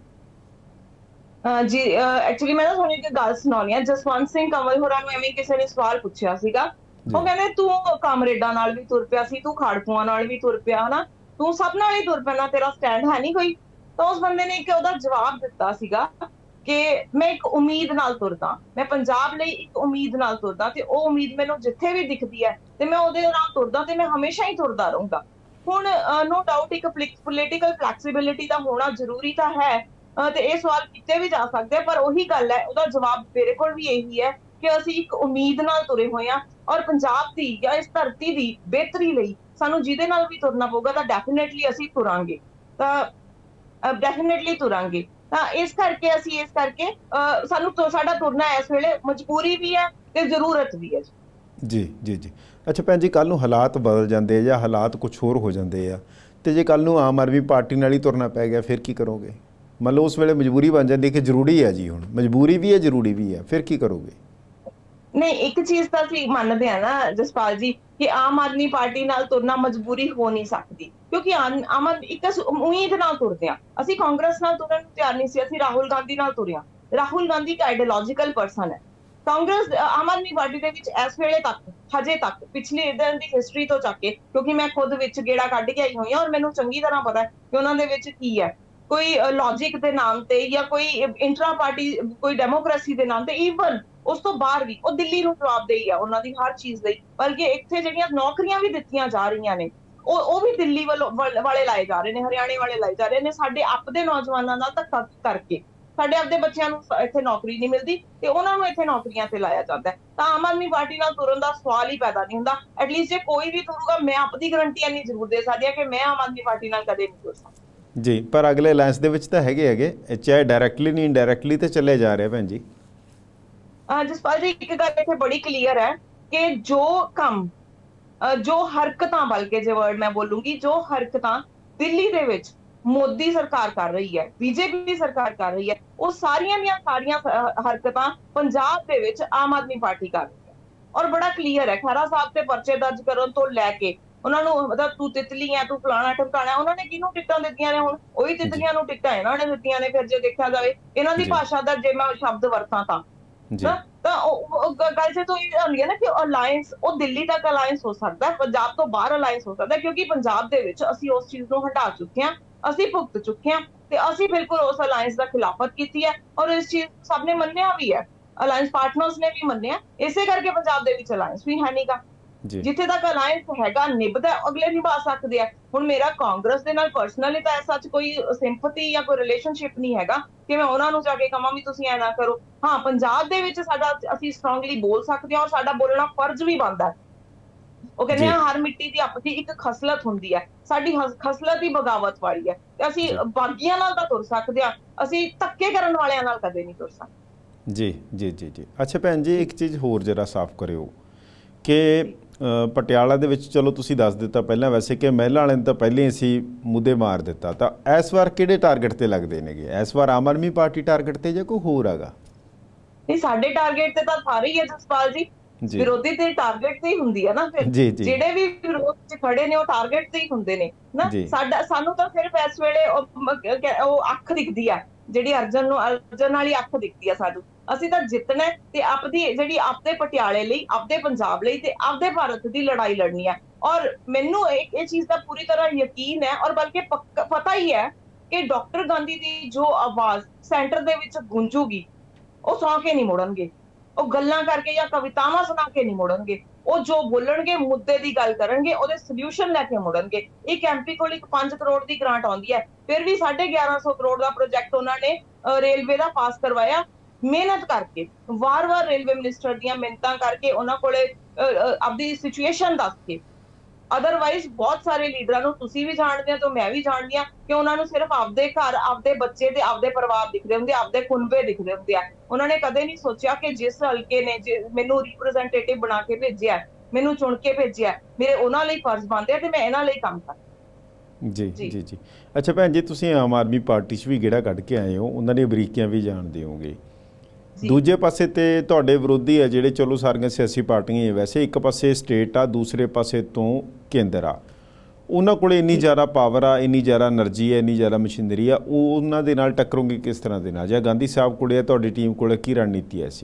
ਜੀ ਐਕਚੁਅਲੀ ਮੈਂ ਨਾ ਤੁਹਾਨੂੰ ਇੱਕ ਗੱਲ ਸੁਣਾਉਣੀ ਆ। ਜਸਵੰਤ ਸਿੰਘ ਕੰਵਲ ਹੋਰਾਂ ਨੂੰ ਐਵੇਂ ਕਿਸੇ ਨੇ ਸਵਾਲ ਪੁੱਛਿਆ ਸੀਗਾ, ਉਹ ਕਹਿੰਦੇ ਤੂੰ ਕਾਮਰੇਡਾਂ ਨਾਲ ਵੀ ਤੁਰ ਪਿਆ ਸੀ, ਤੂੰ ਖਾੜਕੂਆਂ ਨਾਲ ਵੀ ਤੁਰ ਪਿਆ, ਹਨਾ, ਤੂੰ ਸਭ ਨਾਲ ਹੀ ਤੁਰ ਪੈਣਾ, ਤੇਰਾ ਸਟੈਂਡ ਹੈ ਨਹੀਂ ਕੋਈ? ਤਾਂ ਉਸ ਬੰਦੇ ਨੇ ਇੱਕ ਉਹਦਾ ਜਵਾਬ ਦਿੱਤਾ ਸੀਗਾ ਕਿ ਮੈਂ ਇੱਕ ਉਮੀਦ ਨਾਲ ਤੁਰਦਾ, ਮੈਂ ਪੰਜਾਬ ਲਈ ਇੱਕ ਉਮੀਦ ਨਾਲ ਤੁਰਦਾ, ਤੇ ਉਹ ਉਮੀਦ ਮੈਨੂੰ ਜਿੱਥੇ ਵੀ ਦਿਖਦੀ ਹੈ ਤੇ ਮੈਂ ਉਹਦੇ ਨਾਲ ਤੁਰਦਾ, ਤੇ ਮੈਂ ਹਮੇਸ਼ਾ ਹੀ ਤੁਰਦਾ ਰਹੂੰਗਾ। ਹੁਣ नो डाउट एक पोलिटिकल फ्लैक्सीबिलिटी का होना जरूरी तो है ਤੇ ਇਹ ਸਵਾਲ ਕੀਤੇ ਵੀ ਜਾ ਸਕਦੇ ਪਰ ਉਹੀ ਗੱਲ ਹੈ ਉਹਦਾ ਜਵਾਬ ਮੇਰੇ ਕੋਲ ਵੀ ਇਹੀ ਹੈ ਕਿ ਅਸੀਂ ਇੱਕ ਉਮੀਦ ਨਾਲ ਤੁਰੇ ਹੋਏ ਆ ਔਰ ਪੰਜਾਬ ਦੀ ਜਾਂ ਇਸ ਧਰਤੀ ਦੀ ਬਿਹਤਰੀ ਲਈ ਸਾਨੂੰ ਜਿਹਦੇ ਨਾਲ ਵੀ ਤੁਰਨਾ ਪਊਗਾ ਤਾਂ ਡੈਫੀਨਿਟਲੀ ਅਸੀਂ ਤੁਰਾਂਗੇ ਤਾਂ ਡੈਫੀਨਿਟਲੀ ਤੁਰਾਂਗੇ ਤਾਂ ਇਸ ਕਰਕੇ ਸਾਨੂੰ ਸਾਡਾ ਤੁਰਨਾ ਇਸ ਵੇਲੇ ਮਜਬੂਰੀ ਵੀ ਹੈ ਤੇ ਜ਼ਰੂਰਤ ਵੀ ਹੈ ਜੀ ਜੀ ਜੀ ਅੱਛਾ ਭੈਣ ਜੀ ਕੱਲ ਨੂੰ ਹਾਲਾਤ ਬਦਲ ਜਾਂਦੇ ਆ ਜਾਂ ਹਾਲਾਤ ਕੁਝ ਹੋਰ ਹੋ ਜਾਂਦੇ ਆ ਤੇ ਜੇ ਕੱਲ ਨੂੰ ਆਮ ਆਦਮੀ ਪਾਰਟੀ ਨਾਲ ਹੀ ਤੁਰਨਾ ਪੈ ਗਿਆ ਫਿਰ ਕੀ ਕਰੋਗੇ मतलब उस वेले मजबूरी बन जाती है कि जरूरी है जी हुण मजबूरी भी है जरूरी भी है फिर की करोगे नहीं एक चीज तो ਅਸੀਂ ਮੰਨਦੇ ਆ ਨਾ ਜਸਪਾਲ ਜੀ ਕਿ ਆਮ ਆਦਮੀ ਪਾਰਟੀ ਨਾਲ ਤੁਰਨਾ ਮਜਬੂਰੀ ਹੋ ਨਹੀਂ ਸਕਦੀ ਕਿਉਂਕਿ ਆਮ ਇੱਕ ਉਮੀਦ ਨਾਲ ਤੁਰਦੇ ਆ ਅਸੀਂ ਕਾਂਗਰਸ ਨਾਲ ਤੁਰਨ ਨੂੰ ਤਿਆਰ ਨਹੀਂ ਸੀ ਅਸੀਂ ਰਾਹੁਲ ਗਾਂਧੀ ਨਾਲ ਤੁਰਿਆ ਰਾਹੁਲ ਗਾਂਧੀ ਇੱਕ ਆਈਡੀਓਲੋਜੀਕਲ ਪਰਸਨ ਹੈ ਕਾਂਗਰਸ ਆਮ ਆਦਮੀ ਪਾਰਟੀ ਦੇ ਵਿੱਚ ਇਸ ਵੇਲੇ ਤੱਕ ਹਜੇ ਤੱਕ ਪਿਛਲੇ ਦਿਨ ਦੀ ਹਿਸਟਰੀ ਤੋਂ ਚੱਕ ਕੇ ਕਿਉਂਕਿ ਮੈਂ ਖੁਦ ਵਿੱਚ ਗੇੜਾ ਕੱਢ ਕੇ ਆਈ ਹੋਈ ਹਾਂ ਔਰ ਮੈਨੂੰ ਚੰਗੀ ਤਰ੍ਹਾਂ ਪਤਾ ਹੈ ਕਿ ਉਹਨਾਂ ਦੇ ਵਿੱਚ ਕੀ ਹੈ कोई लॉजिक के नाम ते या कोई इंट्रा पार्टी कोई डेमोक्रेसी के नाम ते ईवन उस तो बाहर भी वो दिल्ली नूं जवाबदेही है उन्हां दी हर चीज लई बल्कि इत्थे जिहड़ियां नौकरियां भी दित्तियां जा रहीआं ने ਉਹ भी दिल्ली वाले लाए जा रहे ने हरियाणे वाले लाए जा रहे ने साडे आपदे नौजवानां नाल धक्का करके ਸਾਡੇ ਆਪਦੇ ਬੱਚਿਆਂ ਨੂੰ ਇੱਥੇ ਨੌਕਰੀ ਨਹੀਂ ਮਿਲਦੀ ਤੇ ਉਹਨਾਂ ਨੂੰ ਇੱਥੇ ਨੌਕਰੀਆਂ ਤੇ ਲਾਇਆ ਜਾਂਦਾ ਤਾਂ ਆਮ ਆਦਮੀ ਪਾਰਟੀ ਨਾਲ ਤੁਰਨ ਦਾ ਸਵਾਲ ਹੀ ਪੈਦਾ ਨਹੀਂ ਹੁੰਦਾ ਐਟਲੀਸਟ ਜੇ ਕੋਈ ਵੀ ਤੁਰੂਗਾ ਮੈਂ ਆਪਣੀ ਗਰੰਟੀ ਇੰਨੀ ਜ਼ਰੂਰ ਦੇ ਸਕਦੀ ਹਾਂ ਕਿ ਮੈਂ ਆਮ ਆਦਮੀ ਪਾਰਟੀ ਨਾਲ ਕਦੇ ਨਹੀਂ ਤੁਰ ਸਕਦੀ जी पर अगले अलायंस ਦੇ ਵਿੱਚ ਤਾਂ ਹੈਗੇ ਚਾਹੇ ਡਾਇਰੈਕਟਲੀ ਨਹੀਂ ਇਨਡਾਇਰੈਕਟਲੀ ਤੇ ਚੱਲੇ ਜਾ ਰਹੇ ਭੈਣ ਜੀ ਜਸਪਾਲ ਜੀ ਇੱਕ ਗੱਲ ਇੱਥੇ ਬੜੀ ਕਲੀਅਰ ਹੈ ਕਿ ਜੋ ਕੰਮ ਜੋ ਹਰਕਤਾਂ ਬਲਕਿ ਜੇ ਵਰਡ ਮੈਂ ਬੋਲੂੰਗੀ ਜੋ ਹਰਕਤਾਂ ਦਿੱਲੀ ਦੇ ਵਿੱਚ ਮੋਦੀ ਸਰਕਾਰ ਕਰ ਰਹੀ ਹੈ ਬੀਜੇਪੀ ਸਰਕਾਰ ਕਰ ਰਹੀ ਹੈ ਉਹ ਸਾਰੀਆਂ ਦੀਆਂ ਸਾਰੀਆਂ ਹਰਕਤਾਂ ਪੰਜਾਬ ਦੇ ਵਿੱਚ ਆਮ ਆਦਮੀ ਪਾਰਟੀ ਕਰ ਰਹੀ ਹੈ ਔਰ ਬੜਾ ਕਲੀਅਰ ਹੈ ਖਹਿਰਾ ਸਾਹਿਬ ਤੇ ਪਰਚੇ ਦਰਜ ਕਰਨ ਤੋਂ ਲੈ ਕੇ ਉਹਨਾਂ ਨੂੰ ਮਤਲਬ ਤੂੰ ਤਿਤਲੀ ਹੈ ਤੂੰ ਫਲਾਣਾ ਟਿਕਾਣਾ ਉਹਨਾਂ ਨੇ ਕਿਹਨੂੰ ਟਿਕਟਾਂ ਦਿੱਤੀਆਂ ਨੇ ਹੁਣ ਉਹੀ ਤਿਤਲੀਆਂ ਨੂੰ ਟਿਕਟਾਂ ਇਹਨਾਂ ਨੇ ਦਿੱਤੀਆਂ ਨੇ ਫਿਰ ਜੇ ਦੇਖਿਆ ਜਾਵੇ ਇਹਨਾਂ ਦੀ ਭਾਸ਼ਾ ਦਾ ਜੇ ਮੈਂ ਸ਼ਬਦ ਵਰਤਾਂ ਤਾਂ ਉਹ ਗੱਲ ਜੇ ਤੋਂ ਇਹ ਹੁੰਦੀ ਹੈ ਨਾ ਕਿ ਅਲਾਇੰਸ ਉਹ ਦਿੱਲੀ ਤੱਕ ਅਲਾਇੰਸ ਹੋ ਸਕਦਾ ਪੰਜਾਬ ਤੋਂ ਬਾਹਰ ਅਲਾਇੰਸ ਹੋ ਸਕਦਾ ਕਿਉਂਕਿ ਪੰਜਾਬ ਦੇ ਵਿੱਚ ਅਸੀਂ ਉਸ ਚੀਜ਼ ਨੂੰ ਹਟਾ ਚੁੱਕੇ ਹਾਂ ਅਸੀਂ ਭੁਗਤ ਚੁੱਕੇ ਹਾਂ ਤੇ ਅਸੀਂ ਬਿਲਕੁਲ ਉਸ ਅਲਾਇੰਸ ਦਾ ਖਿਲਾਫਤ ਕੀਤੀ ਹੈ ਔਰ ਇਸ ਚੀਜ਼ ਸਭ ਨੇ ਮੰਨਿਆ ਵੀ ਹੈ ਅਲਾਇੰਸ ਪਾਰਟਨਰਸ ਨੇ ਵੀ ਮੰਨਿਆ ਇਸੇ ਕਰਕੇ ਪੰਜਾਬ ਦੇ ਵਿੱਚ ਅਲਾਇੰਸ ਵੀ ਹੈ ਨਹੀਂਗਾ ਜਿੱਥੇ ਤੱਕ ਅਲਾਇੰਸ ਹੈਗਾ ਨਿਭਦਾ ਅਗਲੇ ਨਿਭਾ ਸਕਦੇ ਆ ਹੁਣ ਮੇਰਾ ਕਾਂਗਰਸ ਦੇ ਨਾਲ ਪਰਸਨਲੀ ਤਾਂ ਐਸਾ ਕੋਈ ਸਿੰਪਥੀ ਜਾਂ ਕੋਈ ਰਿਲੇਸ਼ਨਸ਼ਿਪ ਨਹੀਂ ਹੈਗਾ ਕਿ ਮੈਂ ਉਹਨਾਂ ਨੂੰ ਜਾ ਕੇ ਕਹਾਂ ਵੀ ਤੁਸੀਂ ਐ ਨਾ ਕਰੋ ਹਾਂ ਪੰਜਾਬ ਦੇ ਵਿੱਚ ਸਾਡਾ ਅਸੀਂ ਸਟਰੋਂਗਲੀ ਬੋਲ ਸਕਦੇ ਹਾਂ ਔਰ ਸਾਡਾ ਬੋਲਣਾ ਫਰਜ਼ ਵੀ ਬਣਦਾ ਉਹ ਕਹਿੰਦੇ ਆ ਹਰ ਮਿੱਟੀ ਦੀ ਆਪਣੀ ਇੱਕ ਖਸਲਤ ਹੁੰਦੀ ਹੈ ਸਾਡੀ ਖਸਲਤ ਹੀ ਬਗਾਵਤ ਵਾਲੀ ਹੈ ਤੇ ਅਸੀਂ ਬਾਗੀਆਂ ਨਾਲ ਤਾਂ ਤੁਰ ਸਕਦੇ ਆ ਅਸੀਂ ਧੱਕੇ ਕਰਨ ਵਾਲਿਆਂ ਨਾਲ ਕਦੇ ਨਹੀਂ ਤੁਰ ਸਕਦੇ ਜੀ ਜੀ ਜੀ ਜੀ ਅੱਛਾ ਭੈਣ ਜੀ ਇੱਕ ਚੀਜ਼ ਹੋਰ ਜਰਾ ਸਾਫ਼ ਕਰਿਓ ਕਿ ਪਟਿਆਲਾ ਦੇ ਵਿੱਚ ਚਲੋ ਤੁਸੀਂ ਦੱਸ ਦਿੱਤਾ ਪਹਿਲਾਂ ਵੈਸੇ ਕਿ ਮਹਿਲਾ ਵਾਲਿਆਂ ਨੇ ਤਾਂ ਪਹਿਲਾਂ ਹੀ ਅਸੀਂ ਮੁੱਦੇ ਮਾਰ ਦਿੱਤਾ ਤਾਂ ਇਸ ਵਾਰ ਕਿਹੜੇ ਟਾਰਗੇਟ ਤੇ ਲੱਗਦੇ ਨੇਗੇ ਇਸ ਵਾਰ ਆਮ ਆਦਮੀ ਪਾਰਟੀ ਟਾਰਗੇਟ ਤੇ ਜਾਂ ਕੋਈ ਹੋਰ ਹੈਗਾ ਇਹ ਸਾਡੇ ਟਾਰਗੇਟ ਤੇ ਤਾਂ ਸਾਰੇ ਹੀ ਹੈ ਜਸਪਾਲ ਜੀ ਵਿਰੋਧੀ ਤੇ ਟਾਰਗੇਟ ਤੇ ਹੀ ਹੁੰਦੀ ਹੈ ਨਾ ਫਿਰ ਜਿਹੜੇ ਵੀ ਵਿਰੋਧ 'ਚ ਖੜੇ ਨੇ ਉਹ ਟਾਰਗੇਟ ਤੇ ਹੀ ਹੁੰਦੇ ਨੇ ਨਾ ਸਾਨੂੰ ਤਾਂ ਸਿਰਫ ਇਸ ਵੇਲੇ ਉਹ ਅੱਖ ਦਿਖਦੀ ਆ ਜਿਹੜੀ ਅਰਜਨ ਵਾਲੀ ਅੱਖ ਦਿਖਦੀ ਆ ਸਾਨੂੰ ਅਸੀਂ ਤਾਂ ਜਿੱਤਣਾ ਤੇ ਆਪਦੀ ਜਿਹੜੀ ਆਪਦੇ ਪਟਿਆਲੇ ਲਈ ਆਪਦੇ ਪੰਜਾਬ ਲਈ ਤੇ ਆਪਦੇ ਭਾਰਤ ਦੀ ਲੜਾਈ ਲੜਨੀ ਹੈ ਔਰ ਮੈਨੂੰ ਇਹ ਚੀਜ਼ ਦਾ ਪੂਰੀ ਤਰ੍ਹਾਂ ਯਕੀਨ ਹੈ ਔਰ ਬਲਕਿ ਪਤਾ ਹੀ ਹੈ ਕਿ ਡਾਕਟਰ ਗਾਂਧੀ ਦੀ ਜੋ ਆਵਾਜ਼ ਸੈਂਟਰ ਦੇ ਵਿੱਚ ਗੂੰਜੂਗੀ ਉਹ ਸੌਂ ਕੇ ਨਹੀਂ ਮੁੜਨਗੇ ਉਹ ਗੱਲਾਂ ਕਰਕੇ ਜਾਂ ਕਵਿਤਾਵਾਂ ਸੁਣਾ ਕੇ ਨਹੀਂ ਮੁੜਨਗੇ ਉਹ ਜੋ ਬੋਲਣਗੇ ਮੁੱਦੇ ਦੀ ਗੱਲ ਕਰਨਗੇ ਉਹਦੇ ਸੋਲੂਸ਼ਨ ਲੈ ਕੇ ਮੁੜਨਗੇ ਇੱਕ ਐਮਪੀ ਕੋਲ ਇੱਕ 5 ਕਰੋੜ ਦੀ ਗ੍ਰਾਂਟ ਆਉਂਦੀ ਹੈ ਫਿਰ ਵੀ 1150 ਕਰੋੜ ਦਾ ਪ੍ਰੋਜੈਕਟ ਉਹਨਾਂ ਨੇ ਰੇਲਵੇ ਦਾ ਪਾਸ ਕਰਵਾਇਆ ਮਿਹਨਤ ਕਰਕੇ ਵਾਰ-ਵਾਰ ਰੇਲਵੇ ਮਿਨਿਸਟਰ ਦੀਆਂ ਮਿਹਨਤਾਂ ਕਰਕੇ ਉਹਨਾਂ ਕੋਲੇ ਆਪਦੀ ਸਿਚੁਏਸ਼ਨ ਦੱਸ ਕੇ ਅਦਰਵਾਈਜ਼ ਬਹੁਤ ਸਾਰੇ ਲੀਡਰਾਂ ਨੂੰ ਤੁਸੀਂ ਵੀ ਜਾਣਦੇ ਹੋ ਤੇ ਮੈਂ ਵੀ ਜਾਣਦੀ ਹਾਂ ਕਿ ਉਹਨਾਂ ਨੂੰ ਸਿਰਫ ਆਪਦੇ ਘਰ ਆਪਦੇ ਬੱਚੇ ਤੇ ਆਪਦੇ ਪਰਿਵਾਰ ਦਿਖਦੇ ਹੁੰਦੇ ਆਪਦੇ ਕੁਨਬੇ ਦਿਖਦੇ ਹੁੰਦੇ ਆ ਉਹਨਾਂ ਨੇ ਕਦੇ ਨਹੀਂ ਸੋਚਿਆ ਕਿ ਜਿਸ ਹਲਕੇ ਨੇ ਮੈਨੂੰ ਰਿਪਰੈਜ਼ੈਂਟੇਟਿਵ ਬਣਾ ਕੇ ਭੇਜਿਆ ਮੈਨੂੰ ਚੁਣ ਕੇ ਭੇਜਿਆ ਮੇਰੇ ਉਹਨਾਂ ਲਈ ਫਰਜ਼ ਬਣਦੇ ਆ ਤੇ ਮੈਂ ਇਹਨਾਂ ਲਈ ਕੰਮ ਕਰਾਂ ਜੀ ਜੀ ਜੀ ਅੱਛਾ ਭੈਣ ਜੀ ਤੁਸੀਂ ਆਮ ਆਦਮੀ ਪਾਰਟੀ 'ਚ ਵੀ ਗੇੜਾ ਕੱਢ ਕੇ ਆਏ ਹੋ ਉਹਨਾਂ ਦੀਆਂ ਬਰੀਕੀਆਂ ਵੀ ਜਾਣਦੇ ਹੋਗੇ ਦੂਜੇ ਪਾਸੇ ਤੇ ਤੁਹਾਡੇ ਵਿਰੋਧੀ ਹੈ ਜਿਹੜੇ ਚਲੋ ਸਾਰੀਆਂ ਸਿਆਸੀ ਪਾਰਟੀਆਂ ਹੀ ਵੈਸੇ ਇੱਕ ਪਾਸੇ ਸਟੇਟ ਆ ਦੂਸਰੇ ਪਾਸੇ ਤੋਂ ਕੇਂਦਰ ਆ ਉਹਨਾਂ ਕੋਲ ਇੰਨੀ ਜ਼ਿਆਦਾ ਪਾਵਰ ਆ ਇੰਨੀ ਜ਼ਿਆਦਾ એનર્ਜੀ ਹੈ ਇੰਨੀ ਜ਼ਿਆਦਾ ਮਸ਼ੀਨਰੀ ਆ ਉਹ ਉਹਨਾਂ ਦੇ ਨਾਲ ਟੱਕਰੋਗੇ ਕਿਸ ਤਰ੍ਹਾਂ ਦੇ ਨਾਲ ਜਾਂ ਗਾਂਧੀ ਸਾਹਿਬ ਕੋਲ ਹੈ ਤੁਹਾਡੀ ਟੀਮ ਕੋਲ ਕੀ ਰਣਨੀਤੀ ਹੈ ਸੀ